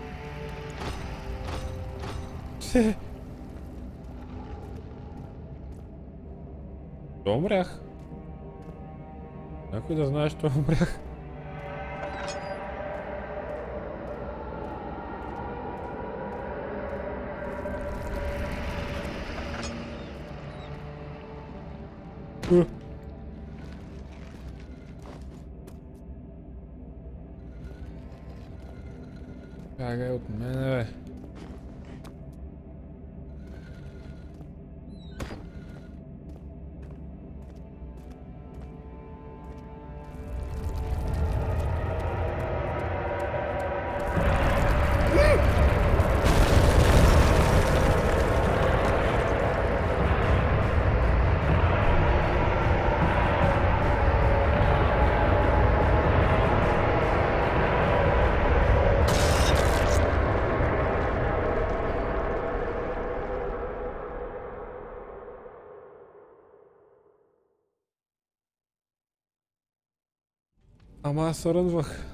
Умрях. Някой да знае, що умрях. Бягай от мене, бе. Ама аз се рънвах.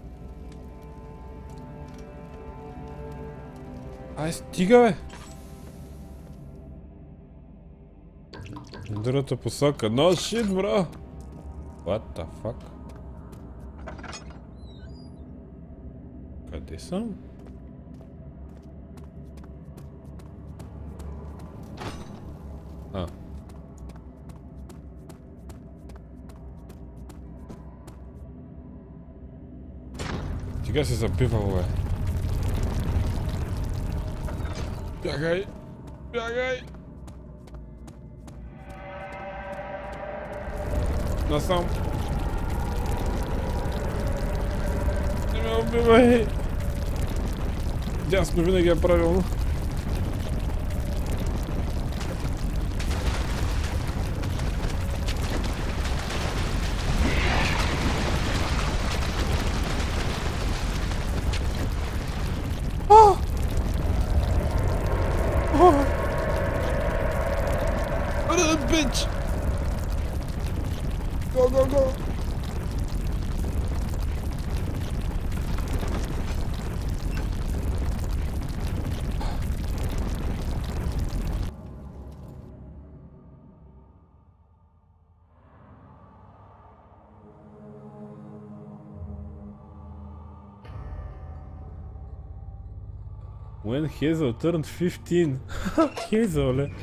Ай, стига, бе! Другата посока. No shit, bro! What the fuck? Къде съм? А. Сега се забивал, бе. Бягай! Бягай! Насам! Не ме убивай! Дясно винаги е правилно. Bitch! Go, go, go! When Hazel turned 15. Hazel, ле.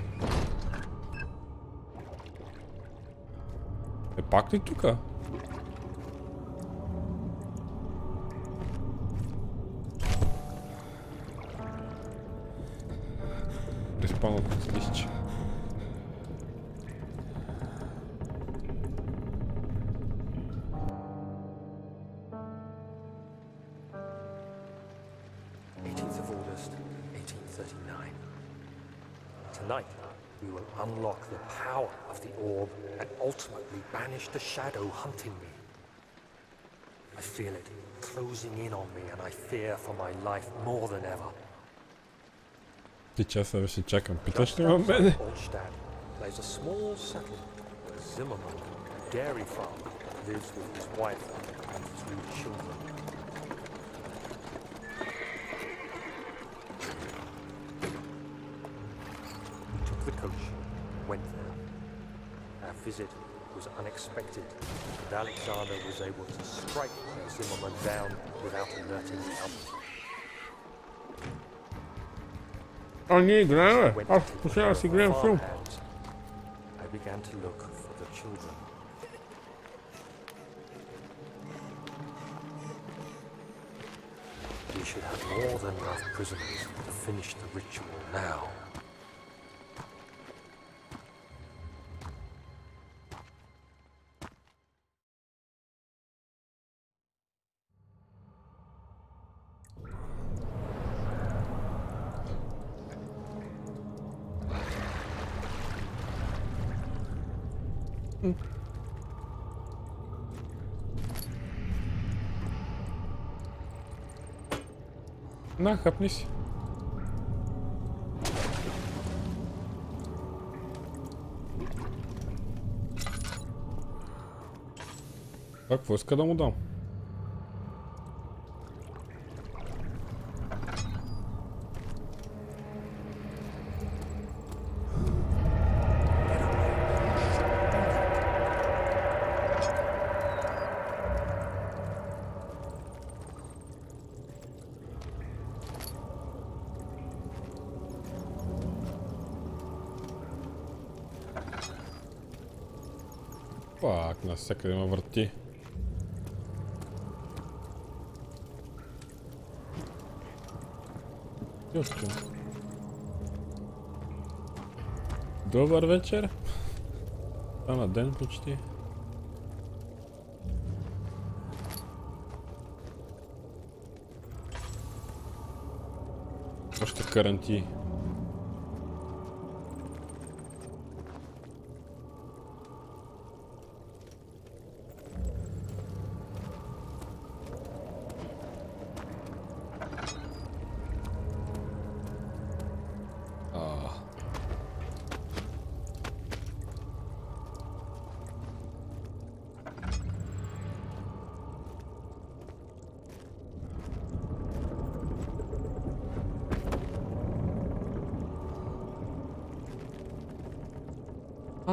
Е, пак ли тука? Респаунът с листче. Tonight, we will unlock the power of the orb and ultimately banish the shadow hunting me. I feel it closing in on me and I fear for my life more than ever. Ти часа вече чакам. Питаш ли ме мене? Olstad lays a small settlement where Zimmerman, a dairy farmer, lives with his wife and 3 children. The coach went there. Our visit was unexpected, and Alexander was able to strike Zimmerman down without alerting the others. О, не играю. Ах, сейчас играем в фильм. I began to look for the children. We should have more than enough prisoners to finish the ritual now. На, хапнись. Какво иска да му дам? Пак, навсякъде ме върти. Йошки. Добър вечер. Стана ден почти. Още каранти.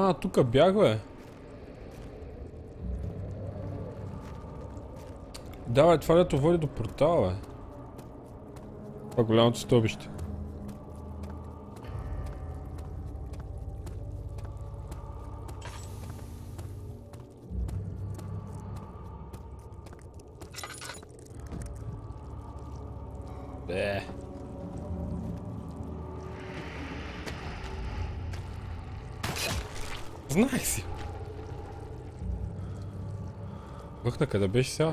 тука бях, бе. Да, бе, това лето води до портала, бе. Това голямото стълбище. Знаех си! Бъхна, къде беше сега?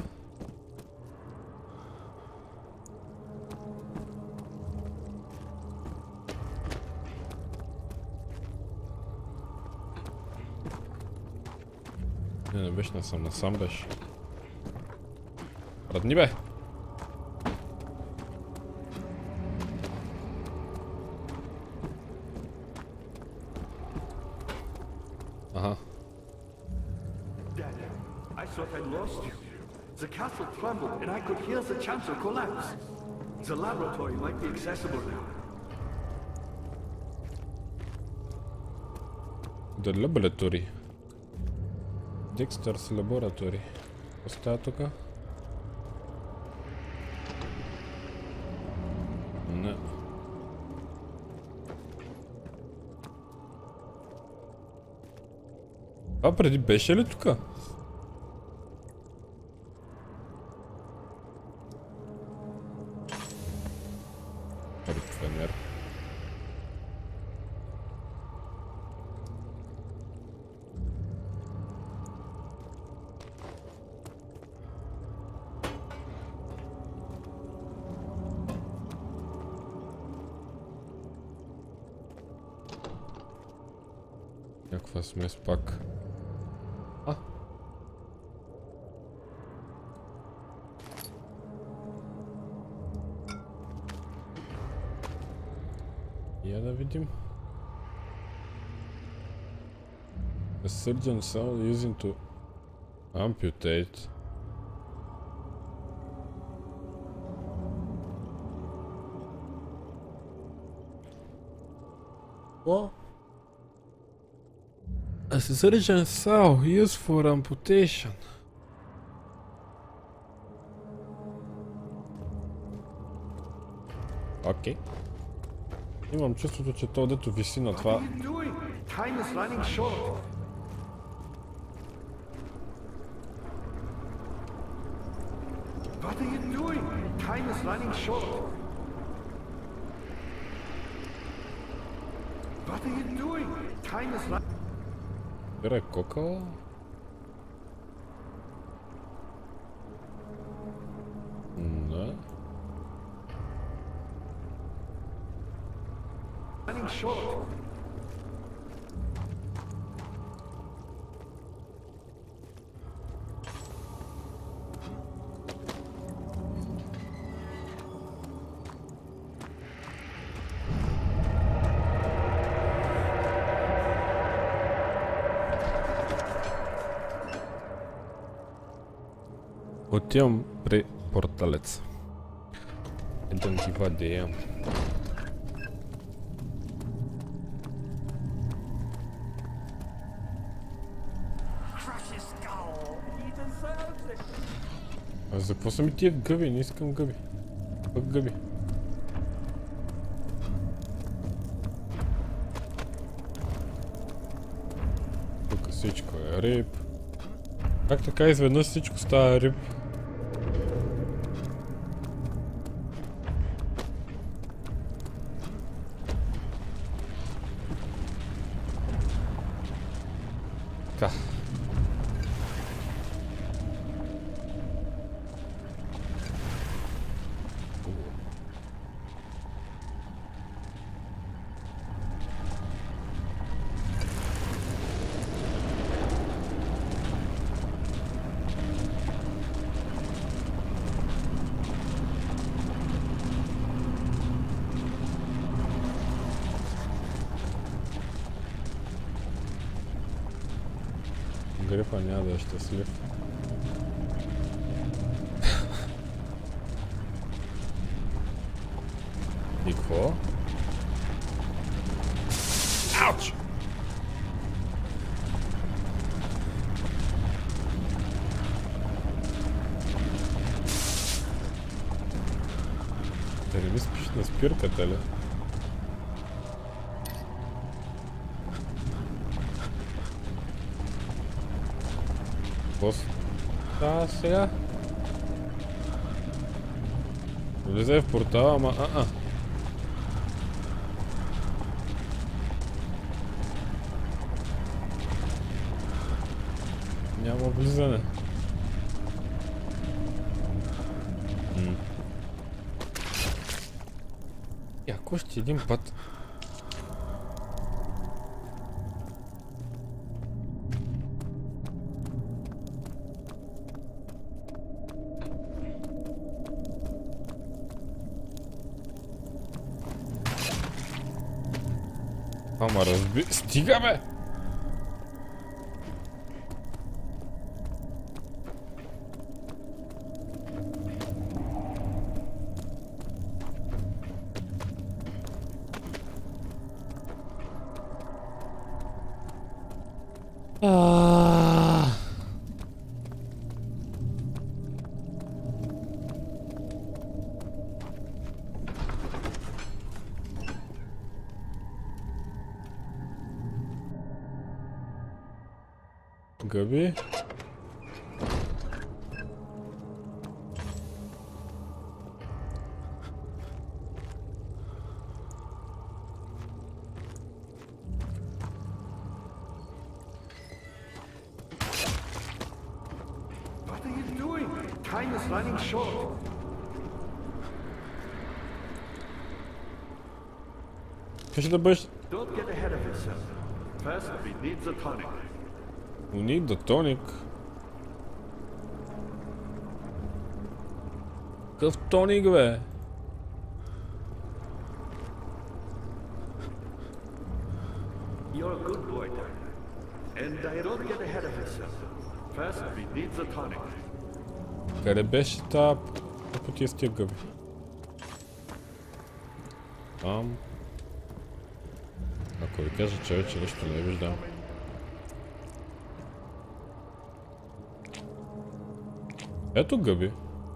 Не беше насам беше. Радни, бе! Ага. Dad, I thought I lost you. The castle trembled and I could hear the chancel collapse. The laboratory might be accessible now. The laboratory. Dexter's laboratory. Остава тука? Не. Това преди беше ли тука? Фенер. Някаква смес пак. Я да видим. A surgeon cell using to amputate. What? A surgeon cell used for amputation. Окей. Имам чувството, че то дето виси на това. Time is running short. What are you doing? Time is running short. What are you doing? Time is running. Бира кокала? Не. Running short. Отивам при порталец. Еден ги вадия. А за какво са ми тия гъби? Не искам гъби. Пък гъби. Тук всичко е рип. Как така изведнъж всичко става рип? Така. Грипа няма да е щастлив. И какво? Ауч! Дали спиш на спирката ли? Какво става сега? Влизай в портала, ама Няма влизане. Яко ще един път. Ама разби... Стига бе! Гъби. What are you doing? Time is running short. Кажи да бъдеш... Don't get ahead of yourself. First, we need the tonic. We need the tonic. Какъв тоник, бе? You're a good boy, Dad. And don't get ahead of yourself. First, we need the tonic. Къде беше та потия с тия гъби? Там. Ако ви кажа, че вече нищо не виждам. Ето гъби.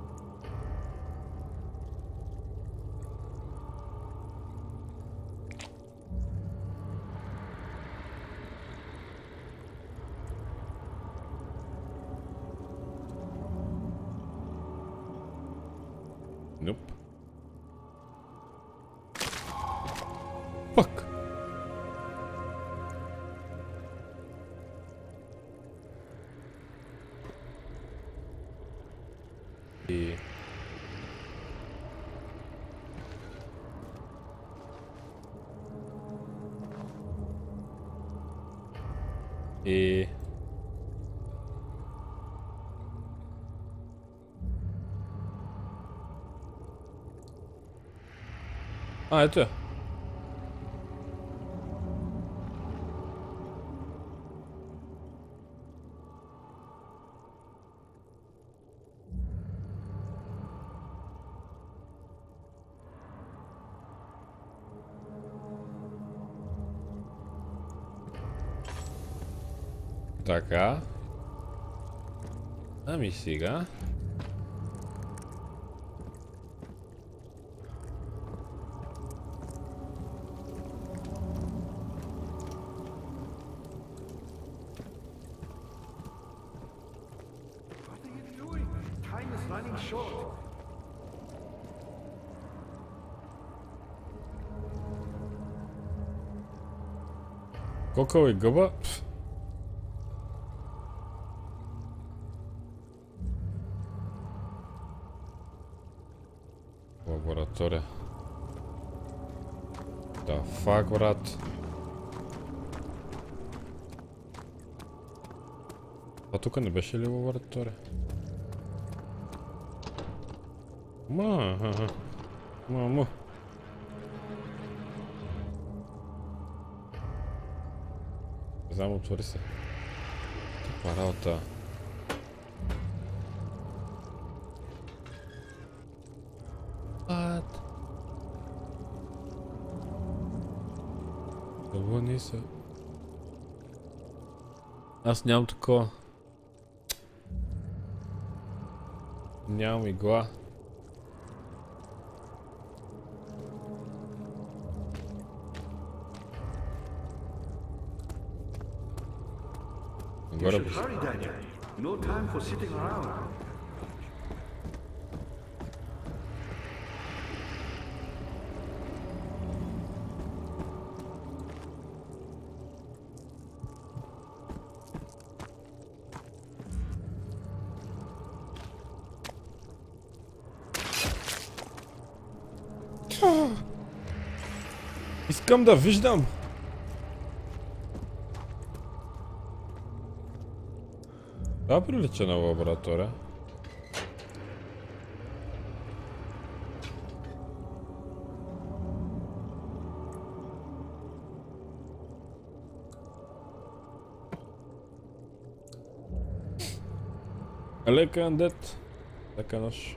Nope. Fuck. И... ето я. Така. Ами сега. What are you doing? Time is running short. Кокъл и гъба. Лаборатория. Да, фак, брат. А тук не беше ли лаборатория? Мамо. Не знам, отвори се. Каква работа? Вълни са. Аз нямам такова. Нямам игла. You Горе should hurry, Daniel. No time for sitting around. Искам да виждам! Да, прилича на лаборатория. Лека андет. Лека нож.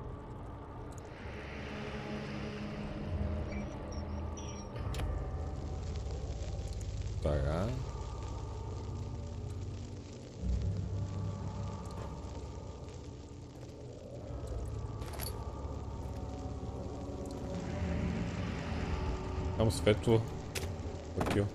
Така. Там светло. Такива.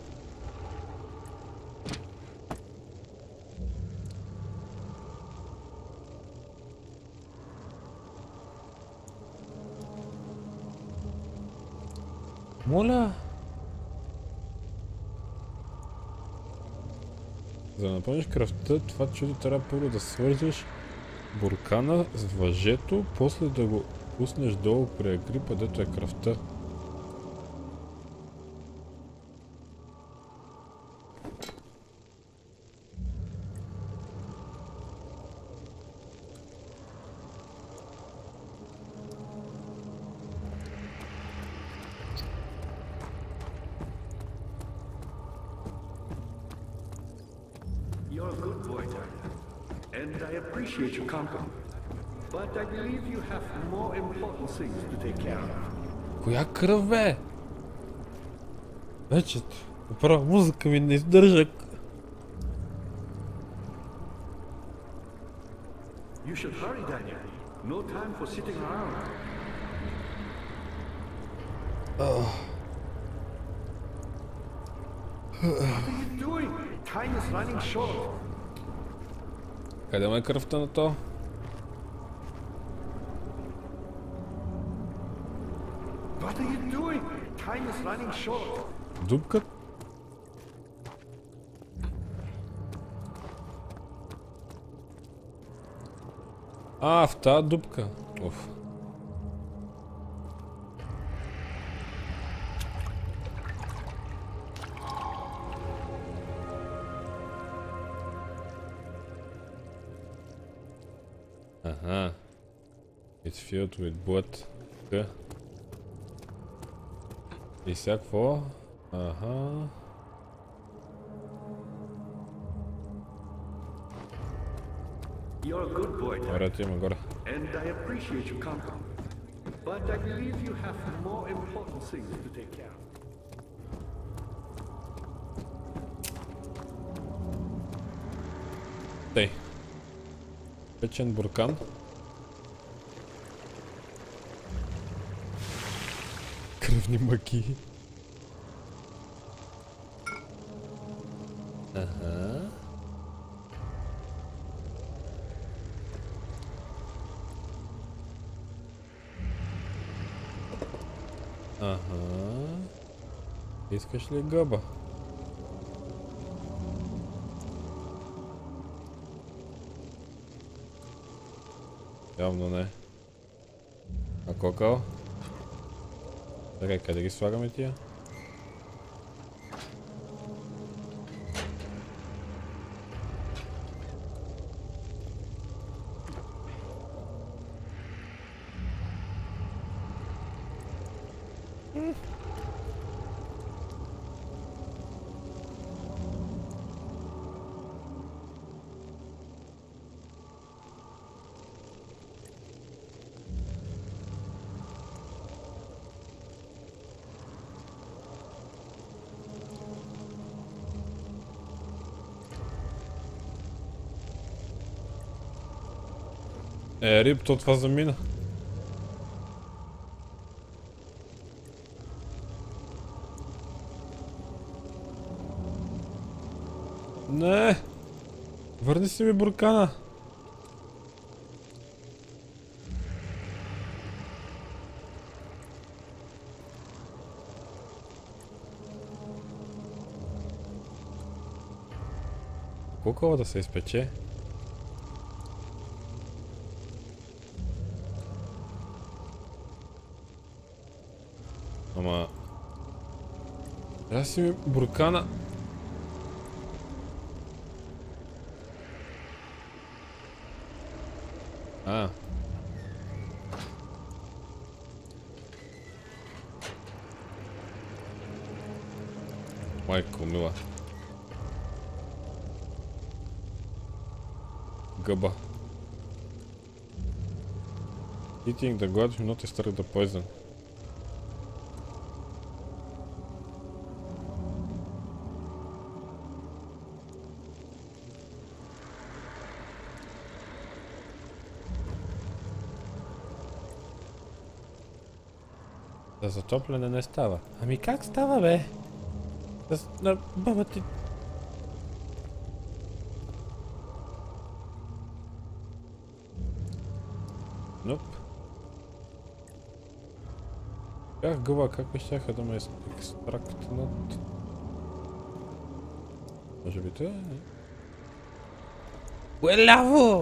Моля! За да направиш кръвта, това чудо трябва първо да свържеш буркана с въжето, после да го пуснеш долу при агрипа, дето е кръвта. You're a good boy, Daniel, and I appreciate your company. But I believe you have more important things to take care of. Коя кръв, бе? Вече, направо музика ми не издържа. You should hurry, Daniel. No time for sitting around. What are you doing? Time is running short. Къде му е кръвта на то? What are you doing? Time is running short. Дупка? А, в тази дупка. Оф. Ага. It's filled with blood. Да. И сега какво? Ага. You're a good boy, Daniel, Горе отиваме горе. and I appreciate your company. But I believe you have more important things to take care of. Тъй. Печен буркан. Кръвни мъки. Ага. Ага. Искаш ли гъба? Явно не. А кокъл? Чакай, къде ги слагаме тия? Рип, то това замина. Не! Върни си ми буркана! Кукова да се изпече? Ама... Трябва си ми буркана! А. Майко мила. Гъба. Eating the god will not start the poison. За затопляне не става. Ами как става, бе? На баба ти... Ноп. Бях гъба, как ми щяха да ме екстрактнат? Може би това? Кое ляво?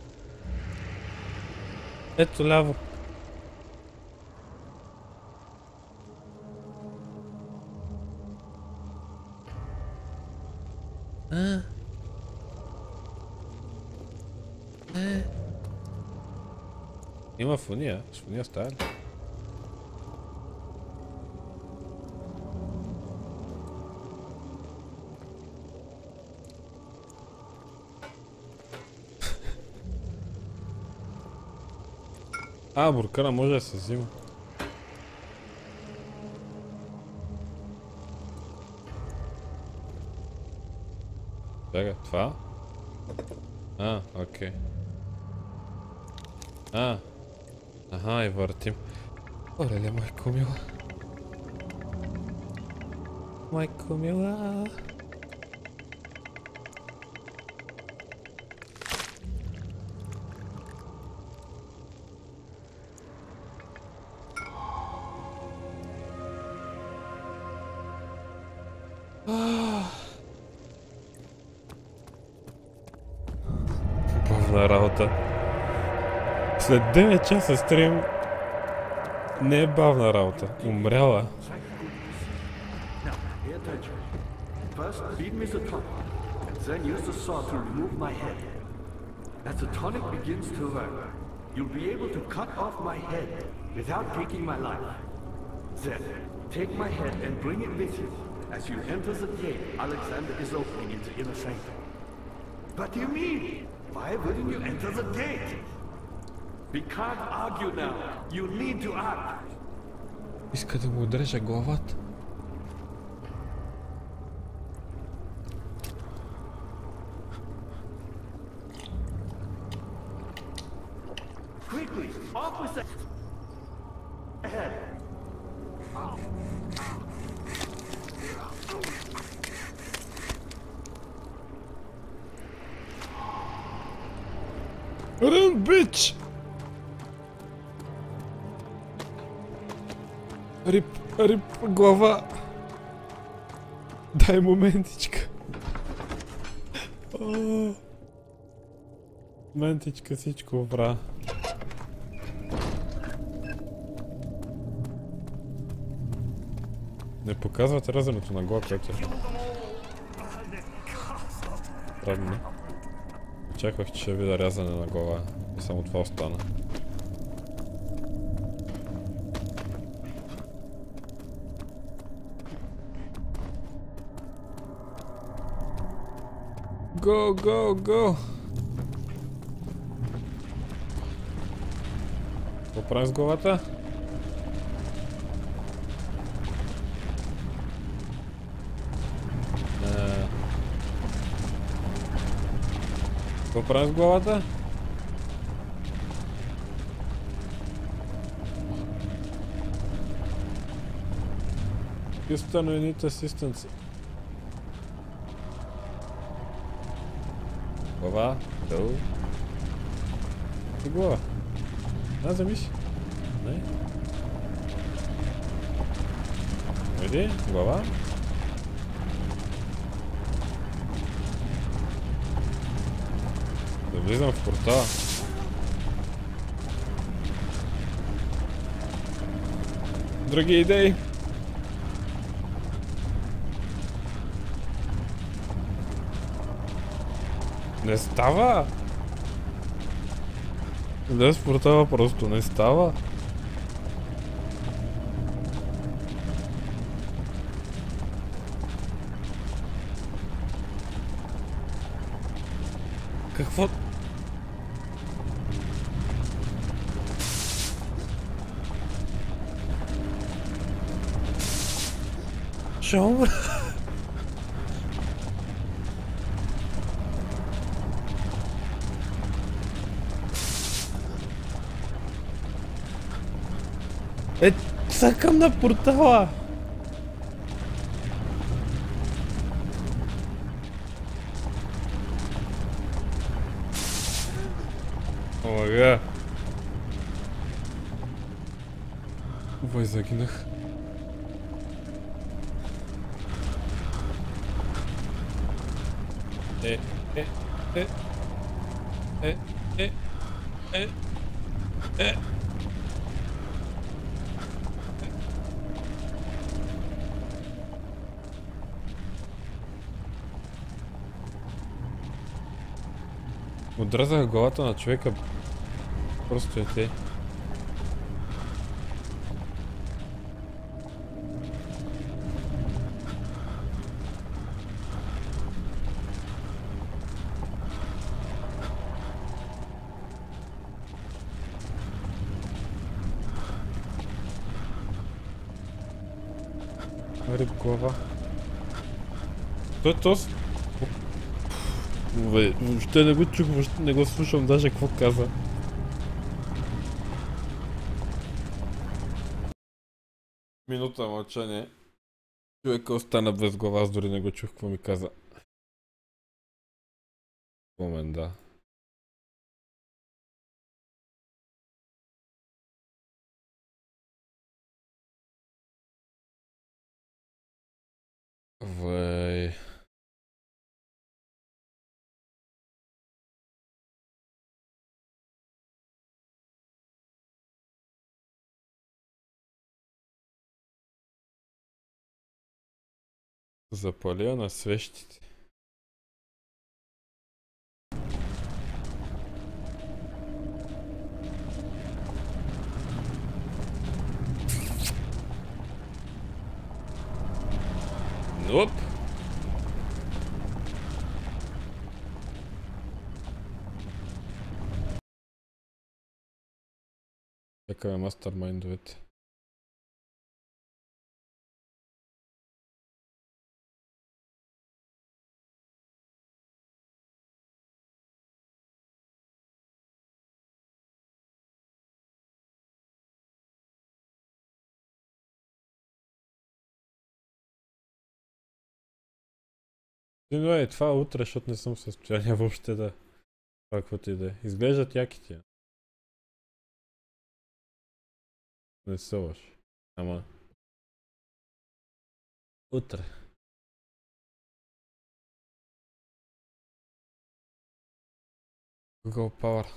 Ето ляво. Има фуния. С фуния става ли? Буркана може да се взима. Чакай, това? Окей. Аха, и въртим. Оле, майко мила. Майко мила. Бавна работа. След 9 часа стрим не е бавна работа. Умряла. Now, pay attention. First, feed me the tonic, and then use the saw to remove my head. As the tonic begins to work, you'll be able to cut off my head without taking my life. Then, take my head and bring it with you. As you enter the gate, Alexander is opening in the inner sanctum. What do you mean? Why wouldn't you enter the gate? We can't argue now. You need to act. Иска да му отрежа главата. Quickly, off with the head. Run, bitch! Рип глава. Дай моментичка. Моментичка, всичко вра. Не показват рязането на глава, което е. Правилно. Очаквах, че ще видя рязане на глава. И само това остана. Go! Какво правим с главата? Какво правим с главата? Houston, we need assistance. Глава. Долу. И глава. Замись. Не. Иди, глава. Да влизам в портала. Други идеи. Не става! Да, в портала просто не става. Какво? Ще умра. Цъкам на портала! Омага! Ой, загинах. Е. Отрязах главата на човека. Просто е те. Риб глава. Той е този? Въобще не го чух, въобще не го слушам даже какво каза. Минута мълчание. Човека остана без глава, аз дори не го чух какво ми каза. Момент, да. Вай. Запаля на свещите. Оп! Чакаме мастермайндовете. Това утре, защото не съм в състояние въобще да... Това каквото и да е. Изглеждат яки тия. Не са лоши. Ама... Утре. Google Power.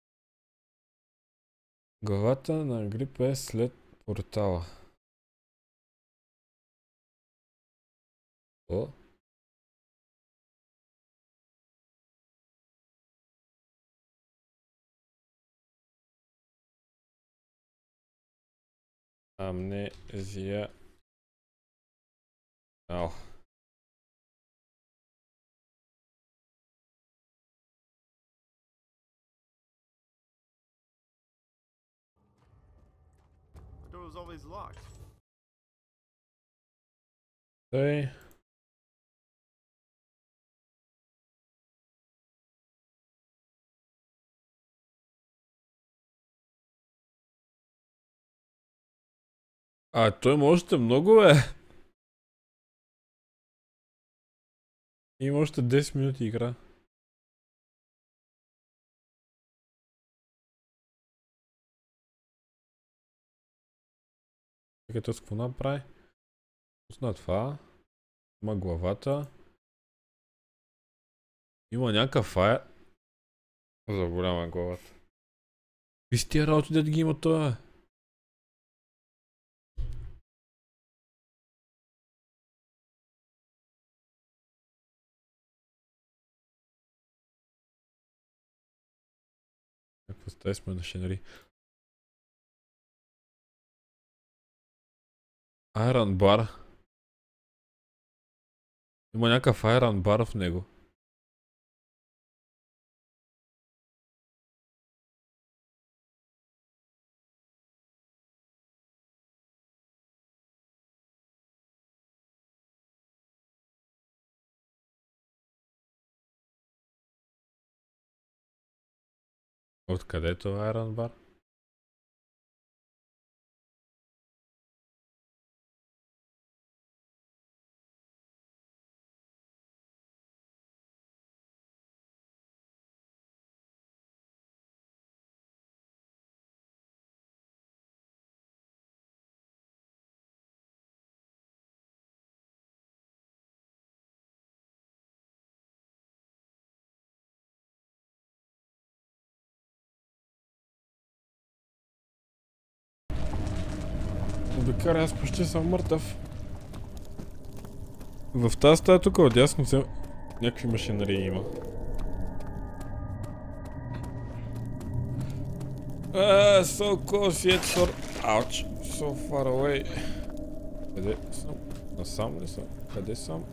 Главата на грип е след портала. О? Амнезия. Ау. The door was always locked. Тъй. Той можете много, бе. Има още 10 минути игра. Чакай, тъс какво направи? Пусна това. Има главата. Има някакъв фаер. За голяма главата. И с тия работи да ги има това. Какво стай сме на шинари? Iron бар. Има някакъв Iron бар в него. Откъдето е Iron бар? Обикаля, аз почти съм мъртъв. В тази стая тук отдясно се някакви машинарии има. So close yet so... Ouch! So far away. Къде съм? Насам ли съм? Къде съм?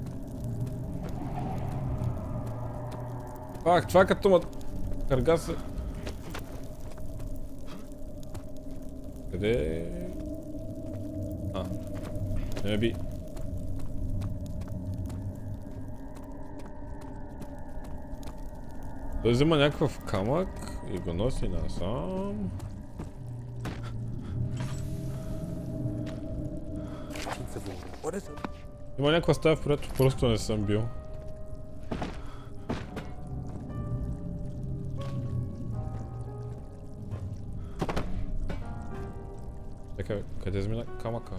Пак, това като ма... Кърга се... Къде... Не би. Той взема някакъв камък и го носи насам. Има някаква стая, в която просто не съм бил. Чакай, къде измина камъка?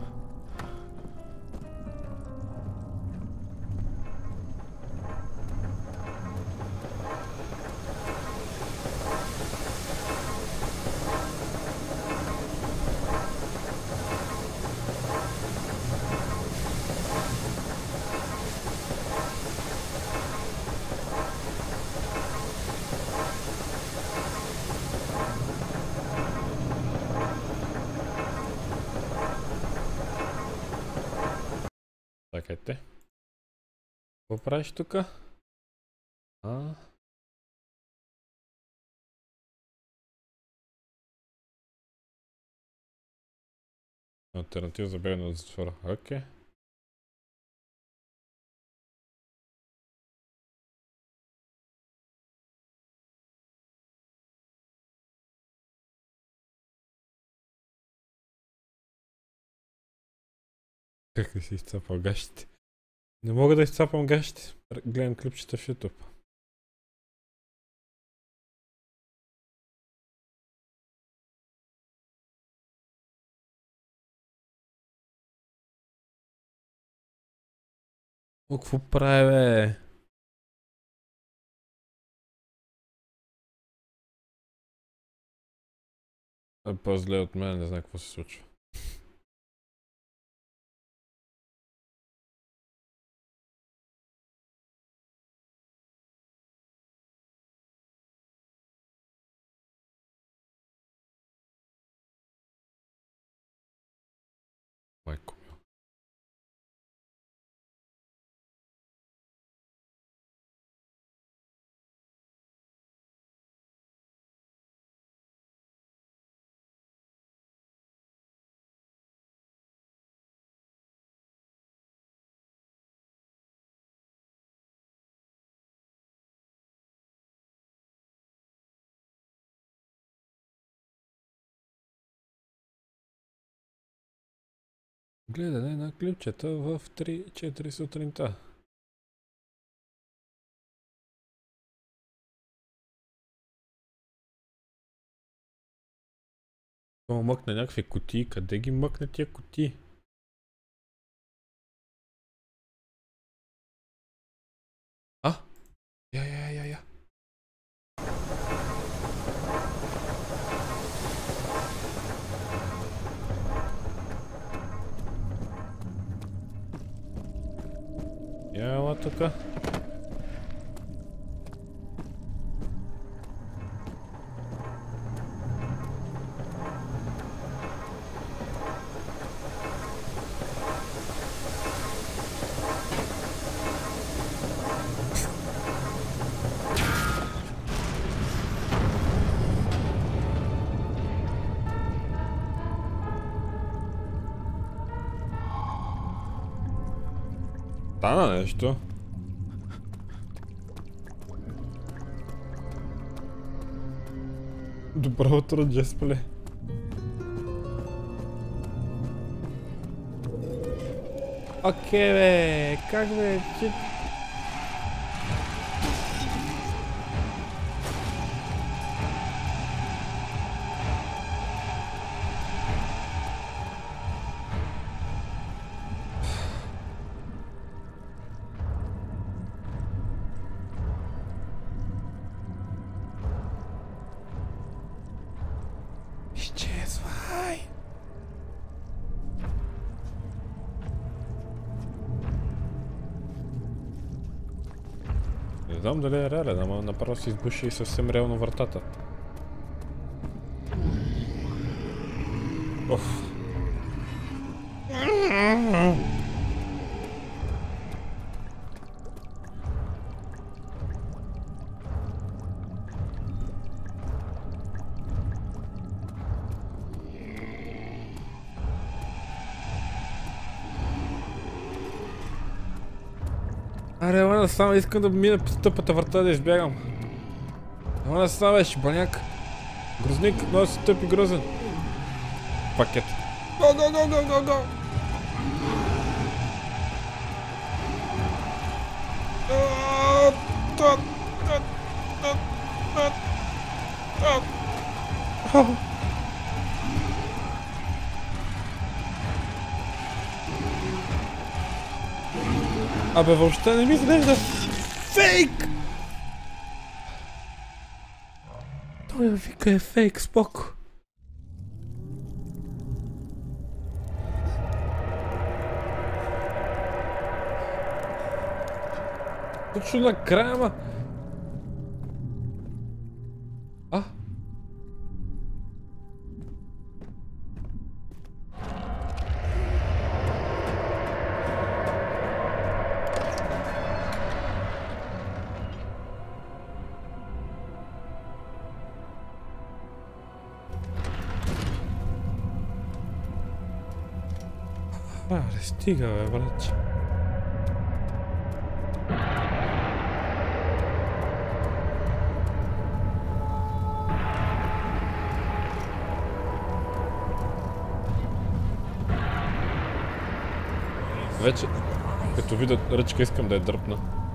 Чакайте. Какво правиш тука? Алтернатива за бягане от затвора. Окей. Как ли си изцапал гащите? Не мога да изцапам гащите. Гледам клипчета в YouTube. О, какво прави, бе? По-зле от мен, не знам какво се случва. Майко ми. Гледане на клипчета в 3-4 сутринта. Това мъкне някакви кутии. Къде ги мъкне тия кутии? А? Я. Ела тука. Стана нещо. Добро утро, Джеспле. Окей, бе, как бе, чит? Изчезвай! Не знам дали е реален, ама направо си избуши и съвсем реално вратата. Оф. Аре, ама само искам да мина през тъпата врата да избягам. Ама само беше баняк. Грозник, много си тъп и грозен. Пакет. Го! Абе, въобще не ми изглежда фейк! Той я вика е фейк, споко. Точно накрая, ма... А? Аре, стига, бе, братче. Вече, като видя ръчка, искам да я дърпна.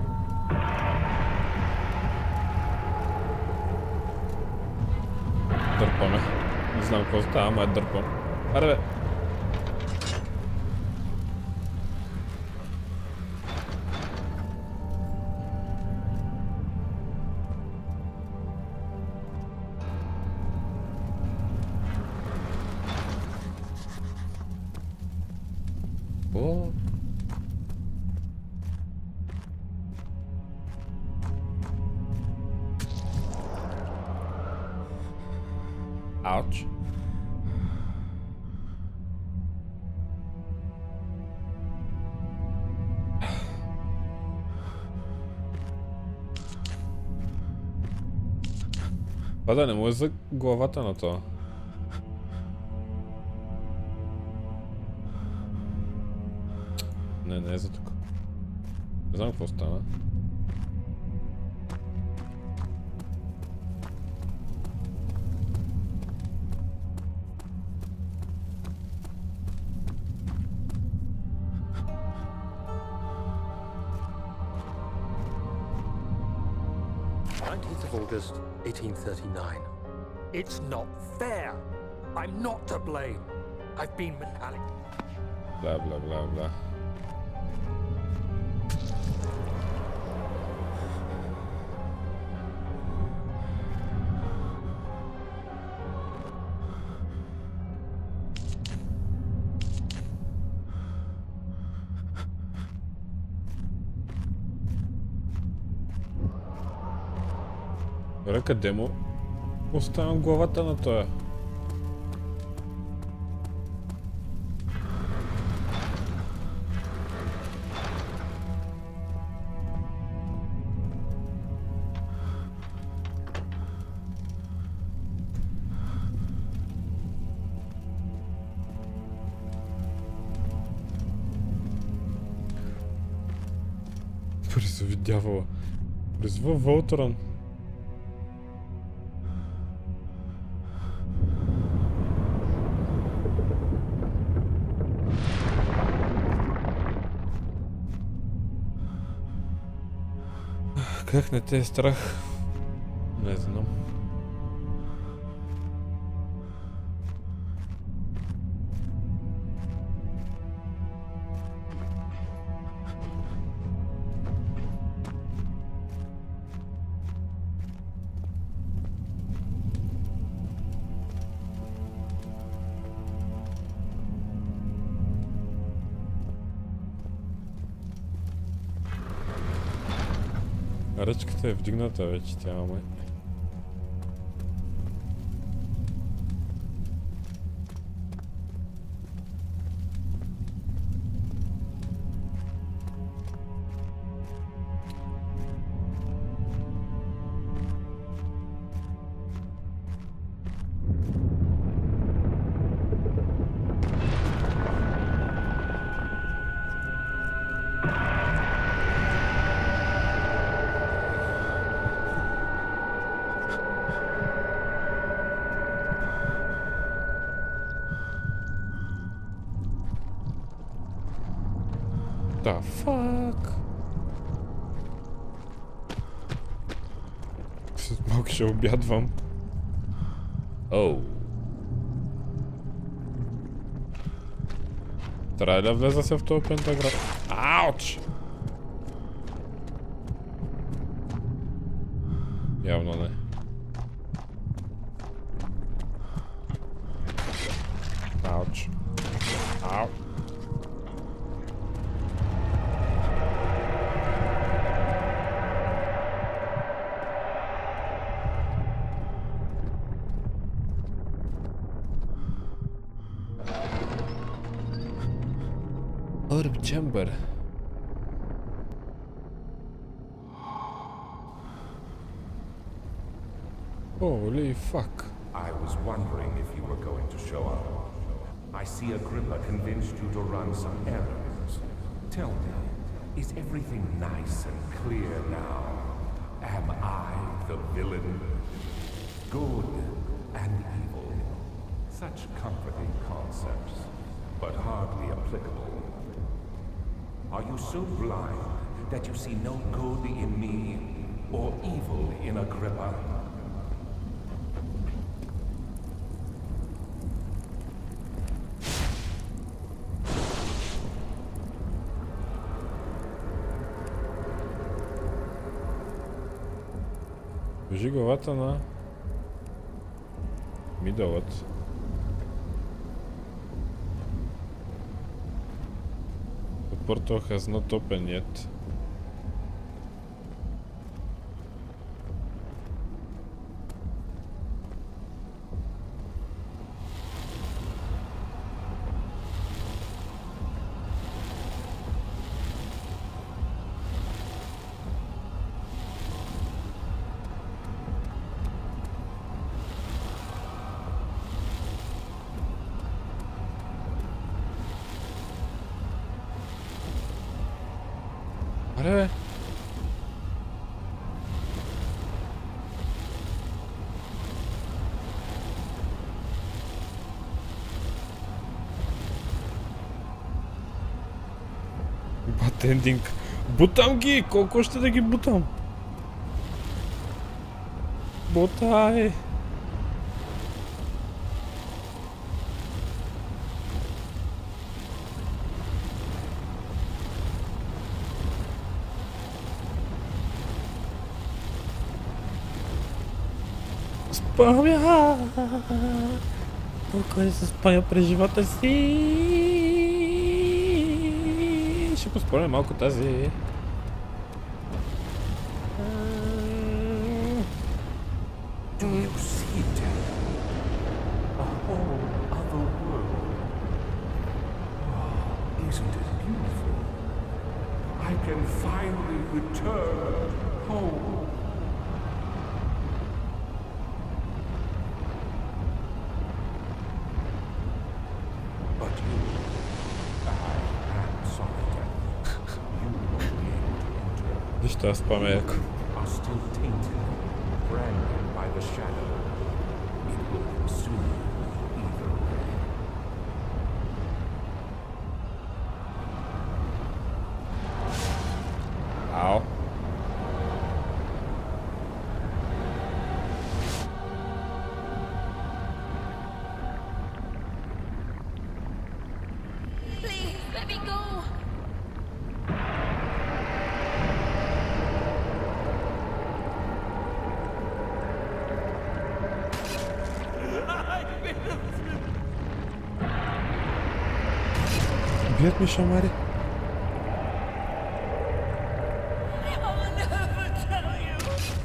Дърпаме. Не знам какво става, ама я дърпам. Аре, бе! О! Ауч! Това да не му е за главата на това. Не е за тук. Не знам какво стана. August 1839. It's not fair. I'm not to blame. I've been metallic. Bla bla bla bla. Добре, къде му? Оставям главата на тоя. Призови дявола. Призва Волтърън. Как не те е страх? Не знам. Ръчката е вдигната вече, тя май. The fuck? След малко ще обядвам. Оу. Трябва да влеза се в този пентаграм. Ауч! Явно не. Ауч. Ау. Orb chamber. Holy fuck. I was wondering if you were going to show up. I see Agrippa convinced you to run some errands. Tell me, is everything nice and clear now? Am I the villain? Good and evil. Such comforting concepts, but hardly applicable. Are you so blind that you see no good in me or evil in Agrippa? Кажи главата на мидълът. The portal has not opened yet. Аре! Батендинг. Бутам ги! Колко ще да ги бутам? Бутай! спомня. Колко не се спомня през живота си. Ще поспомня малко тази. Do you see, Dad? A whole other world. Oh, isn't it beautiful? I can finally return home. But you, I am sorry, Dad. You won't be able to enter. Защо аз спомня яко? Are still tainted, branded by the shadow. It will consume either way. Ау. Please, let me go. Бият ми шамари. I'll never tell you.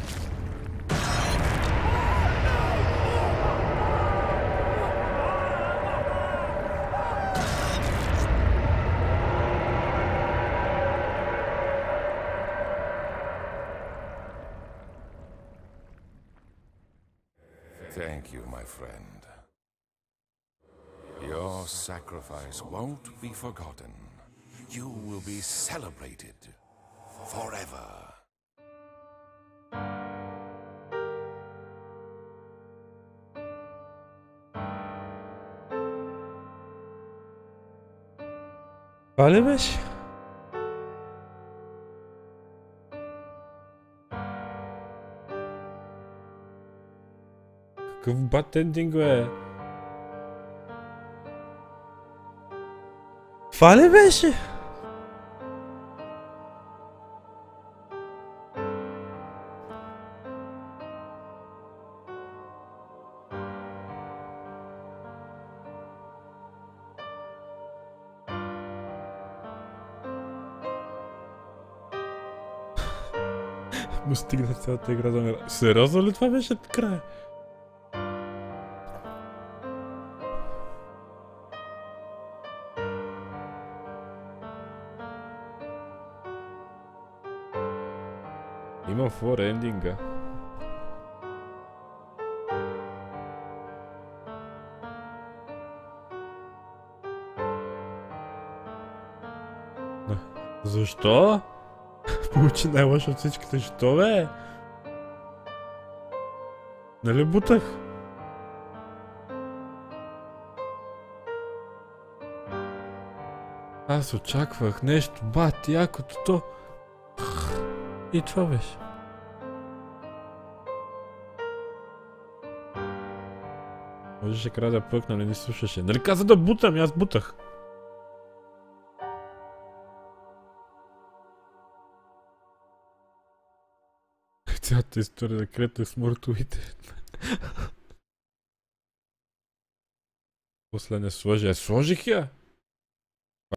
Thank you, my friend. Your sacrifice won't be forgotten. You will be celebrated forever. Това ли беше? Какъв бат ендинг, бе? Това ли беше? Му стигна цялата игра да умира. Сериозно ли това беше края? Има фор ендинга. Защо? Получи най-лошо от всичките. Защо, бе? Нали бутах? Аз очаквах нещо, бат, якото то. И това беше. Можеше края да пъкна, не ни слушаше. Нали каза да бутам, аз бутах. Цялата история да кретах с мъртвите. После не сложи. Сложих я!